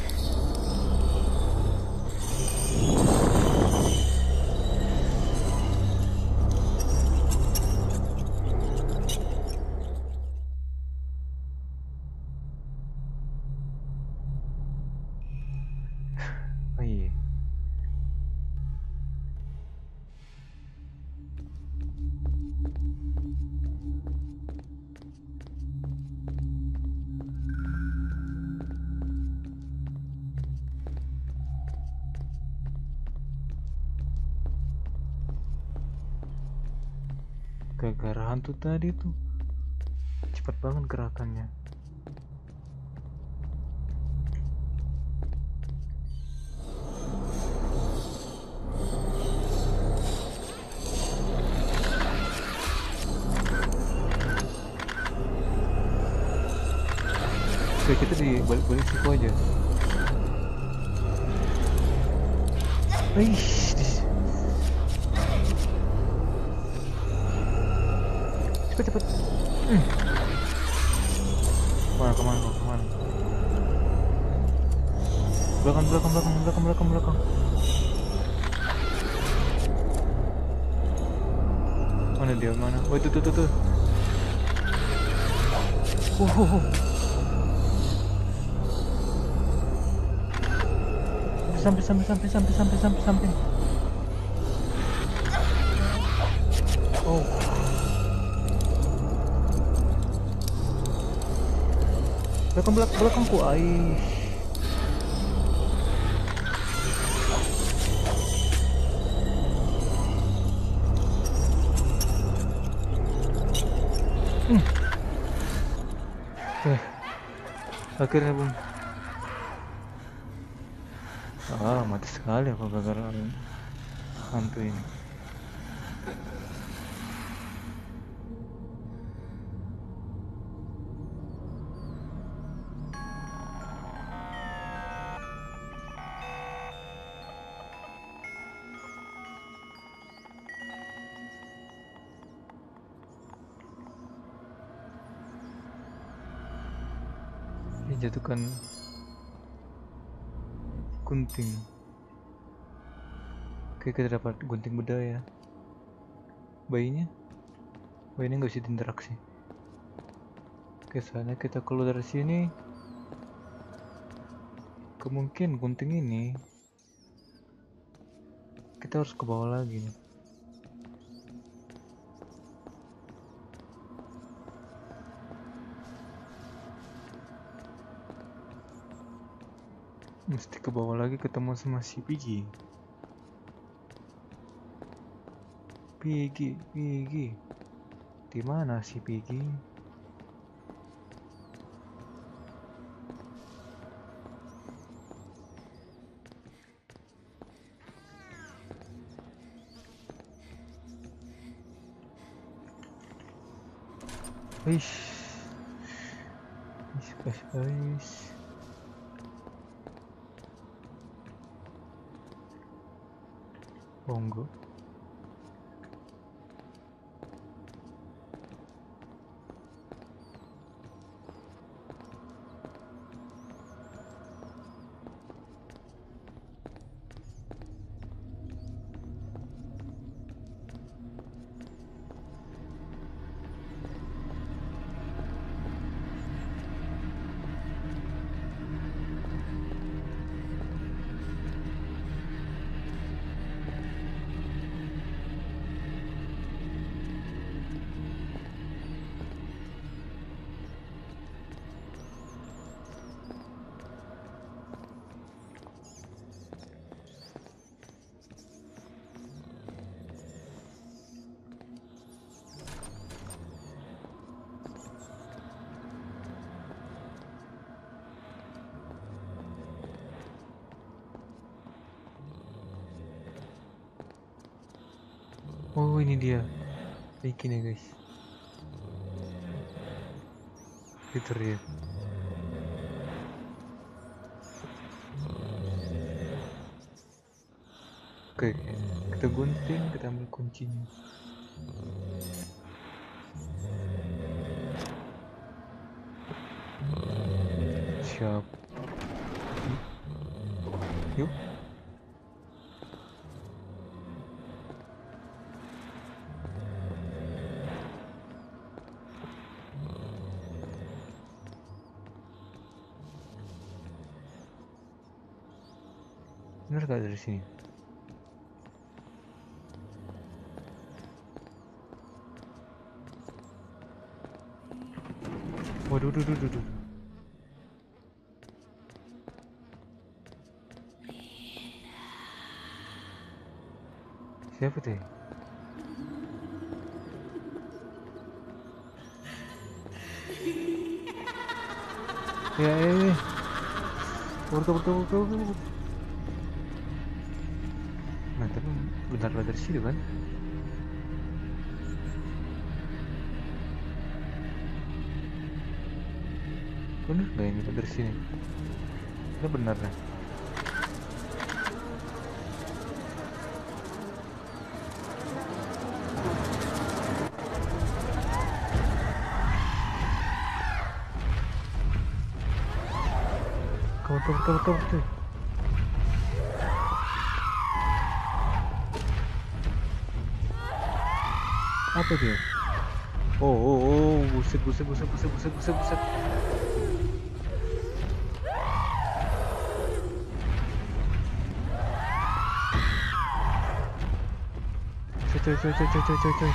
Gara-gara hantu tadi tuh cepat banget gerakannya. Oke, kita di balik-balik situ aja. Eish, di- cepet cepet. Hmm. Kemana kemana kemana? Belakang belakang belakang belakang belakang belakang. Mana dia mana? Oh itu tuh tuh tuh. Oh, oh, oh. Sampai sampai sampai sampai sampai sampai sampai. Oh. Belakang belakang belakangku, aish. Hmm. Eh, akhirnya bung. Ah, mati sekali aku gara-gara hantu ini. Ini jatuhkan gunting. Oke, kita dapat gunting budaya. Bayinya? Bayinya nggak bisa diinteraksi. Oke, soalnya kita keluar dari sini. Kemungkinan gunting ini kita harus ke bawah lagi nih. Mesti ke bawah lagi ketemu sama si Piggy. Piggy, Piggy. Di mana si Piggy? Wish. Wish, wish, wish. Monggo. Oh, ini dia. Bikin ya guys. Itu dia. Oke, kita gunting, kita ambil kuncinya. Siap. Yuk. Bener gak dari sini? Waduh, duh, duh, duh, duh. Siapa tuh? Ya, eh, kabur, kabur, kabur, kabur, kabur. Nah, tapi benar-benar dari situ kan? Bener nggak ini dari sini? Ini benar nih. Kabur, kabur, kabur, kabur, cuy. Apa dia? Oh, oh, oh, buset, buset, buset, buset, buset, buset, buset. Coy, coy, coy, coy, coy, coy, coy.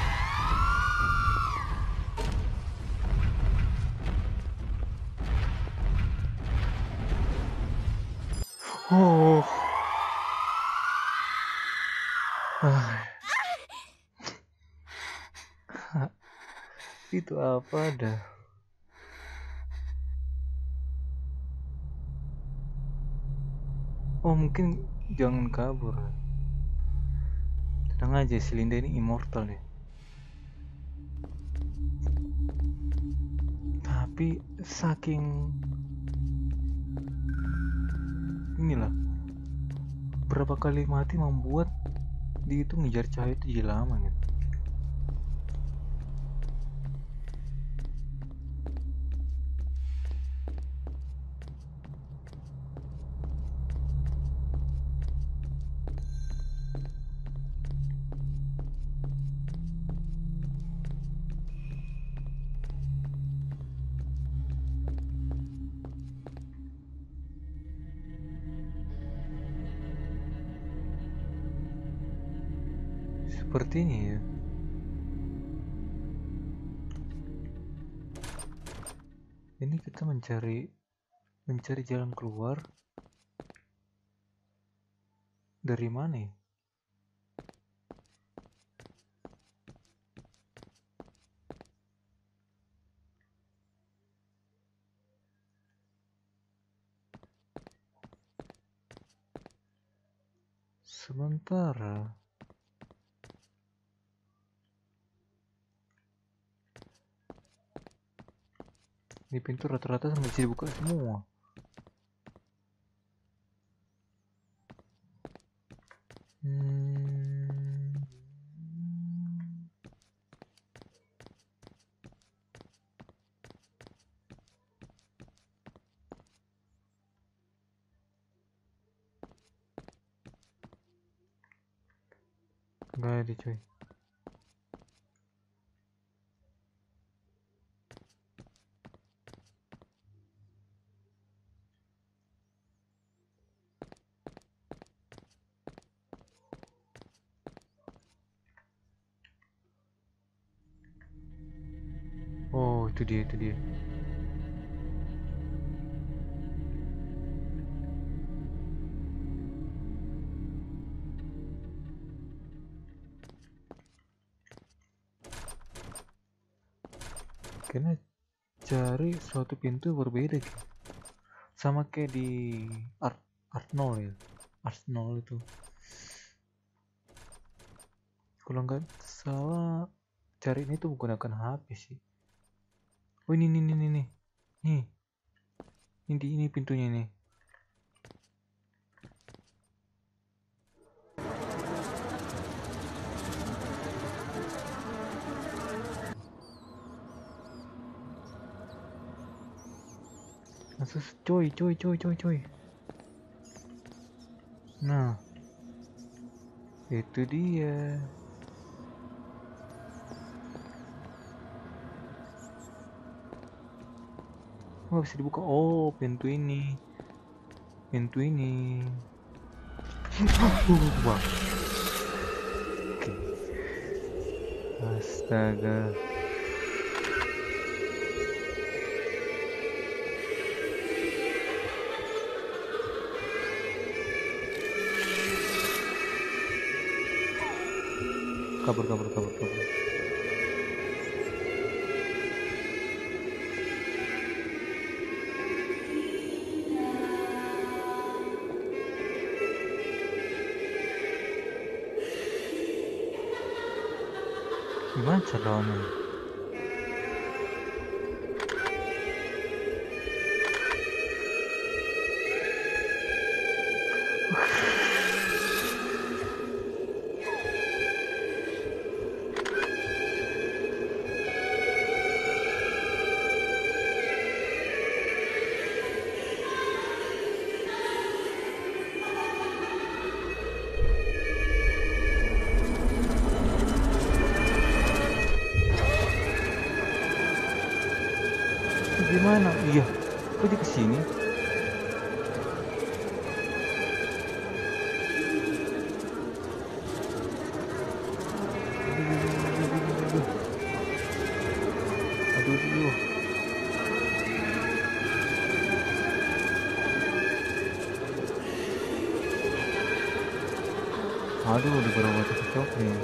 Oh. Ah. Itu apa dah? Oh, mungkin jangan kabur. Tenang aja, si Linda ini immortal nih. Tapi saking inilah berapa kali mati membuat dia itu ngejar cahaya itu jadi lama gitu. Sepertinya ya. Ini kita mencari mencari jalan keluar dari mana ya? Sementara ini pintu rata-rata bisa dibuka semua. Hmm. Gak ada cuy. Oh, itu dia, itu dia. Karena cari suatu pintu berbeda gitu. Sama kayak di Art Arnold ya. Arnold itu. Kalau nggak salah cari ini tuh menggunakan H P sih. Oh ini nih nih nih nih. Nih. Ini ini pintunya nih. Masuk coy coy coy coy coy. Nah. Itu dia. Oh, bisa dibuka. Oh, pintu ini. Pintu ini. Wah. Oke. Astaga. Kabur, kabur, kabur, kabur. Gimana cara lawannya? Gimana? Iya, kok dia kesini? Aduh, aduh, aduh. Aduh, udah berapa cocok nih.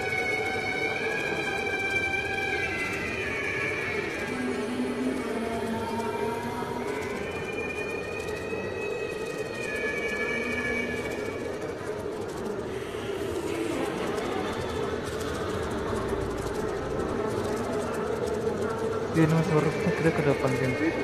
Dia seharusnya kita ke depan pintu itu.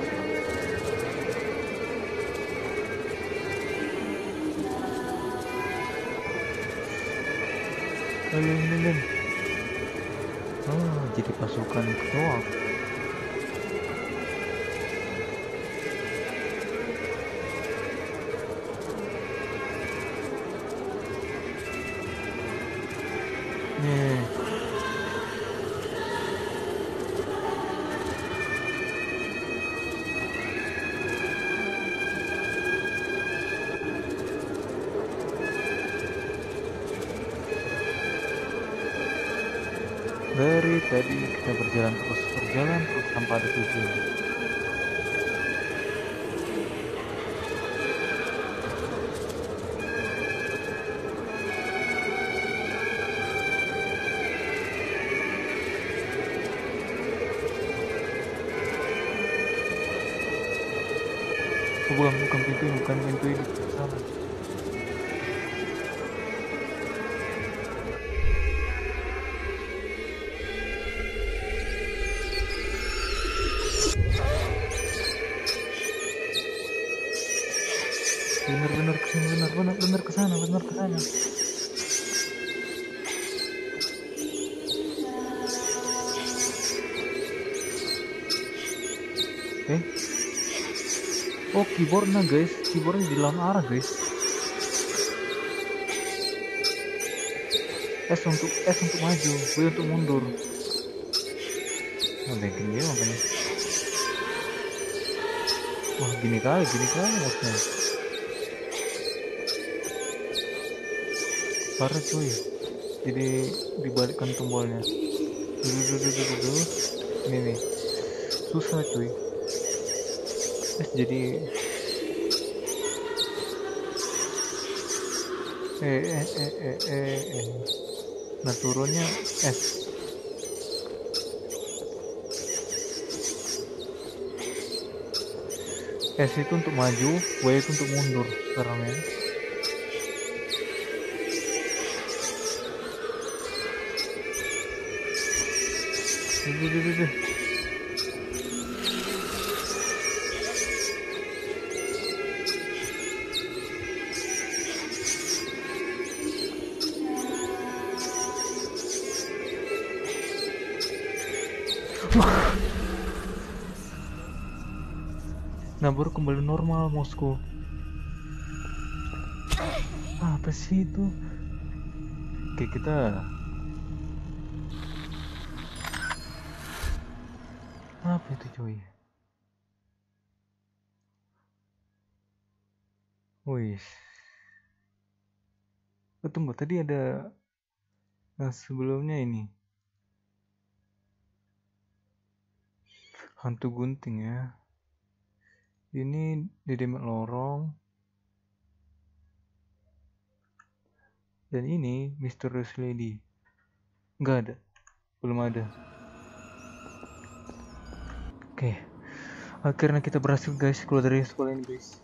Lin, lin, lin. Oh, jadi pasukan ketua. Nih. Dari tadi kita berjalan terus berjalan terus tanpa ada tujuan. Oh, bukan bukan pintu ini, bukan pintu ini sana. Bener-bener kesini, bener bener bener kesana, bener kesana. Eh, oh keyboardnya guys, keyboardnya di lawan arah guys. S untuk S untuk maju, B untuk mundur. Nah, kayak gini makanya. Wah gini kali, gini kali maksudnya. Parah cuy, jadi dibalikkan tombolnya. Dulu dulu dulu dulu. Ini nih, susah cuy. Eh jadi eh eh eh eh eh, eh. Nah turunnya S. S itu untuk maju, W itu untuk mundur sekarang ya. Duh, duh, duh, duh. Nah baru kembali normal mousku. Apa sih itu? Oke kita apa itu cuy? Wih. Oh, tunggu tadi ada. Nah sebelumnya ini hantu gunting ya. Ini di demet lorong. Dan ini Mysterious Lady. Nggak ada, belum ada. Oke, akhirnya kita berhasil guys keluar dari sekolah ini guys.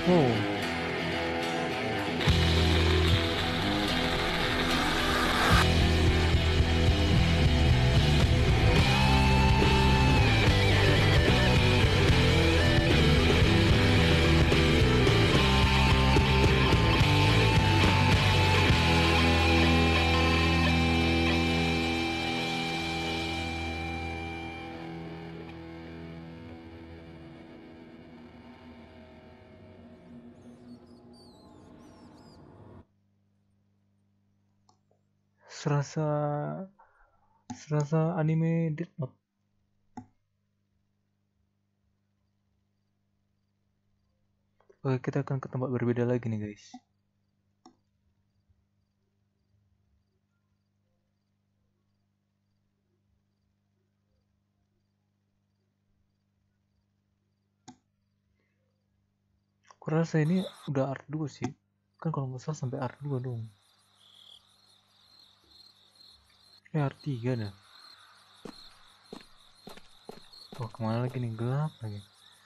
Oh, serasa serasa anime Death Note. Oke, kita akan ke tempat berbeda lagi nih guys. Aku rasa ini udah art dua sih. Kan kalau nggak salah sampai art dua dong. Eh, art tiga dah. Wah, kemana lagi nih? Gelap lagi.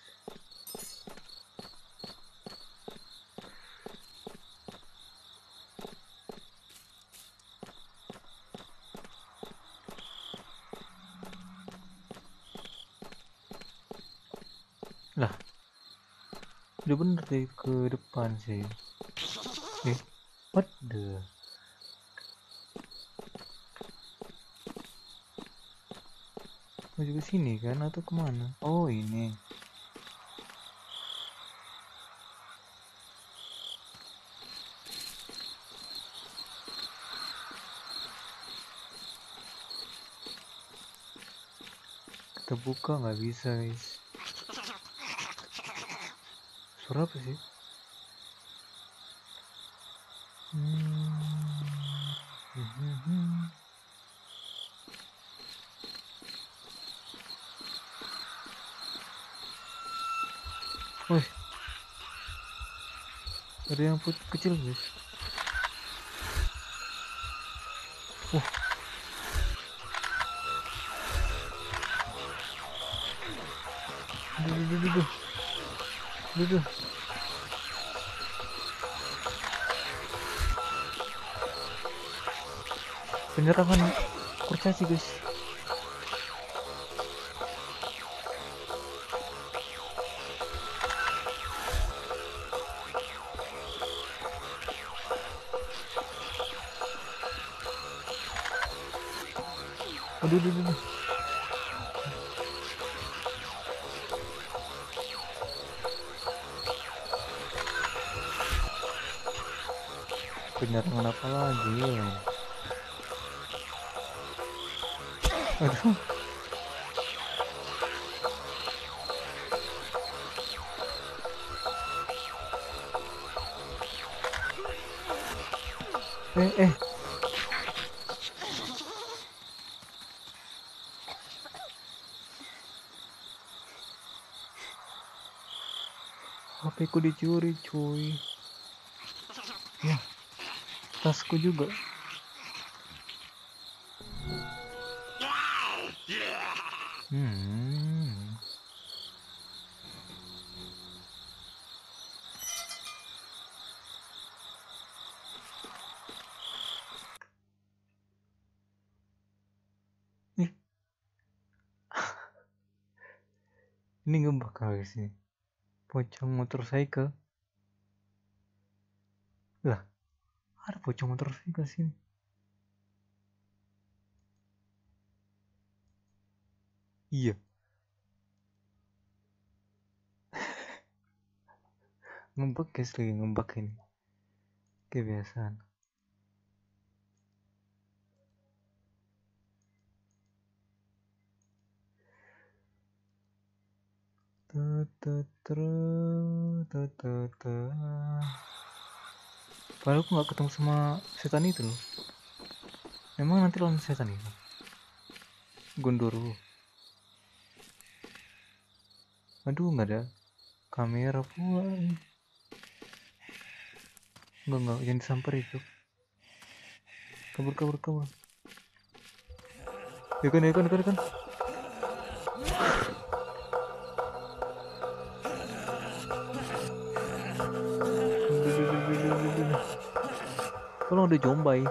Lah, udah bener deh ke depan sih. Eh, what the? Mau juga sini kan atau kemana? Oh, ini. Kita buka nggak bisa guys. Suara apa sih? Hmm. Wih, ada yang putih kecil guys. Wah, duh, duh, duh, duh, duh, duh. Penyerangan kurcaci guys. Aduh, aduh, aduh. Penyerangan apa lagi? Aduh. Eh, eh. H P ku dicuri cuy. Ya, tasku juga. Hmm. Ih. Ini ngembak kali sih. Pocong motorcycle. Lah, ada pocong motorcycle sini. Iya. Ngembak guys, lagi ngembak ini. Kebiasaan. Padahal aku nggak ketemu sama setan itu loh. Emang nanti lawan setan itu? Gondoro. Aduh, nggak ada kamera pula. Enggak, enggak, jangan disamper itu. Kabur, kabur, kabur. Ya kan, ya kan, ya kan, ya kan. Tolong udah Jombai.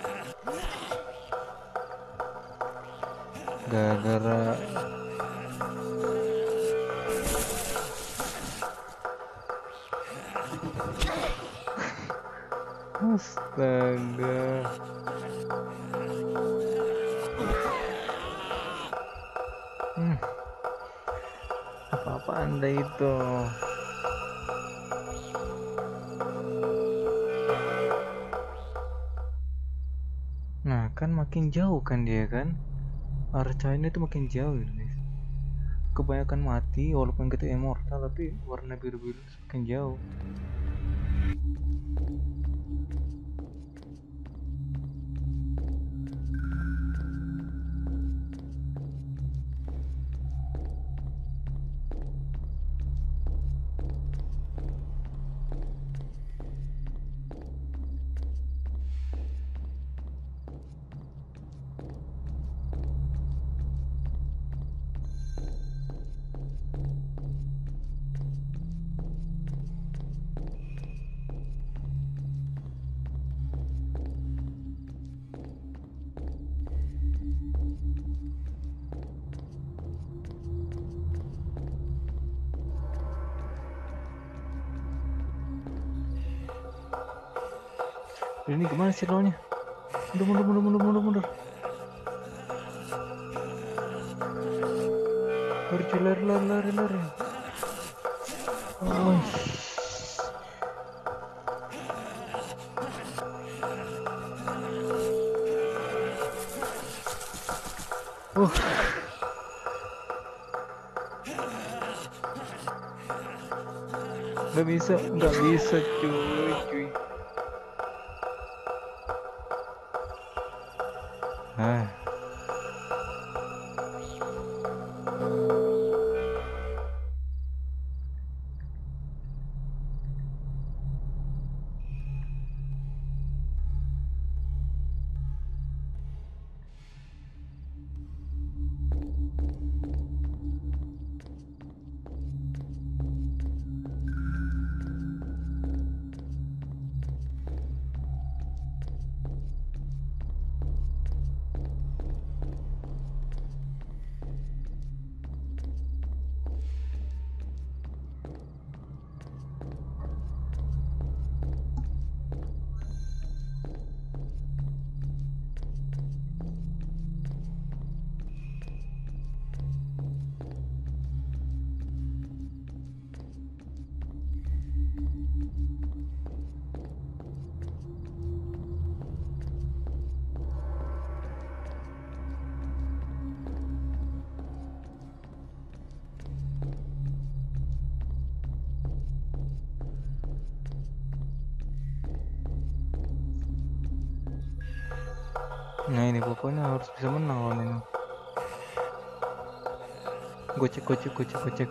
Gara-gara astaga. Hmm. Apa-apa Anda itu? Nah, kan makin jauh kan dia kan? Arah cahayanya itu makin jauh ya, guys. Kebanyakan mati walaupun kita immortal tapi warna biru-biru semakin jauh. Ini gimana sih lawannya? Mundur, mundur, mundur, mundur, mundur, mundur. Lari, cuy, lari, lari, lari, lari. Oh. Oh. Nggak bisa, nggak bisa, cuy, cuy. Ah. Nah ini pokoknya harus bisa menang lawan ini. Gocek, gocek, gocek, gocek.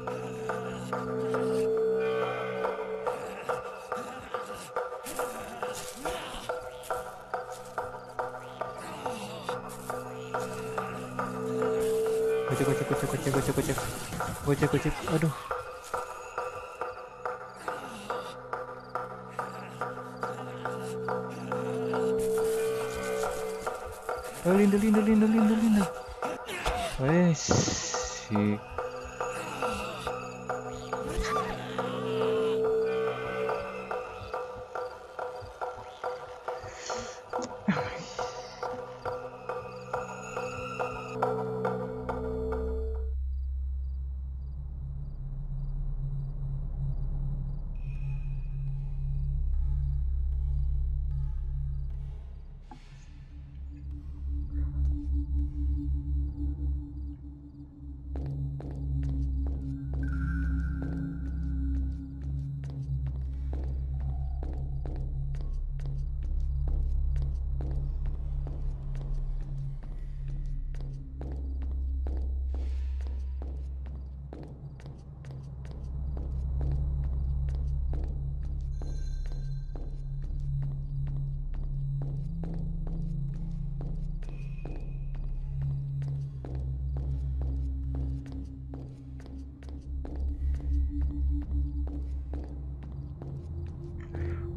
Gocek, gocek, gocek, gocek, gocek, gocek. Gocek, gocek, aduh. Oh, linda, linda, linda, linda, linda. Wes, si.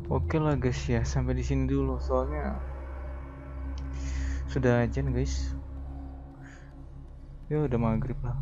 Oke lah guys ya, sampai di sini dulu soalnya sudah ajan guys. Ya udah maghrib lah.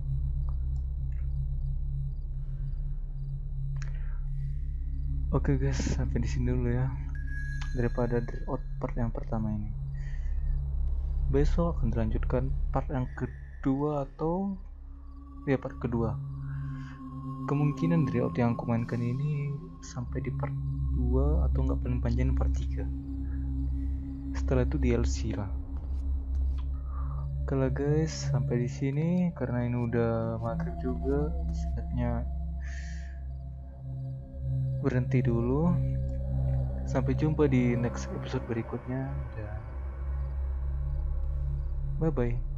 Oke guys, sampai di sini dulu ya. Daripada Drift Out part yang pertama ini. Besok akan dilanjutkan part yang kedua atau ya part kedua. Kemungkinan Drift Out yang aku mainkan ini sampai di part dua atau nggak paling panjang part tiga. Setelah itu D L C lah. Kalau guys, sampai di sini karena ini udah maghrib juga, saatnya berhenti dulu. Sampai jumpa di next episode berikutnya dan bye bye.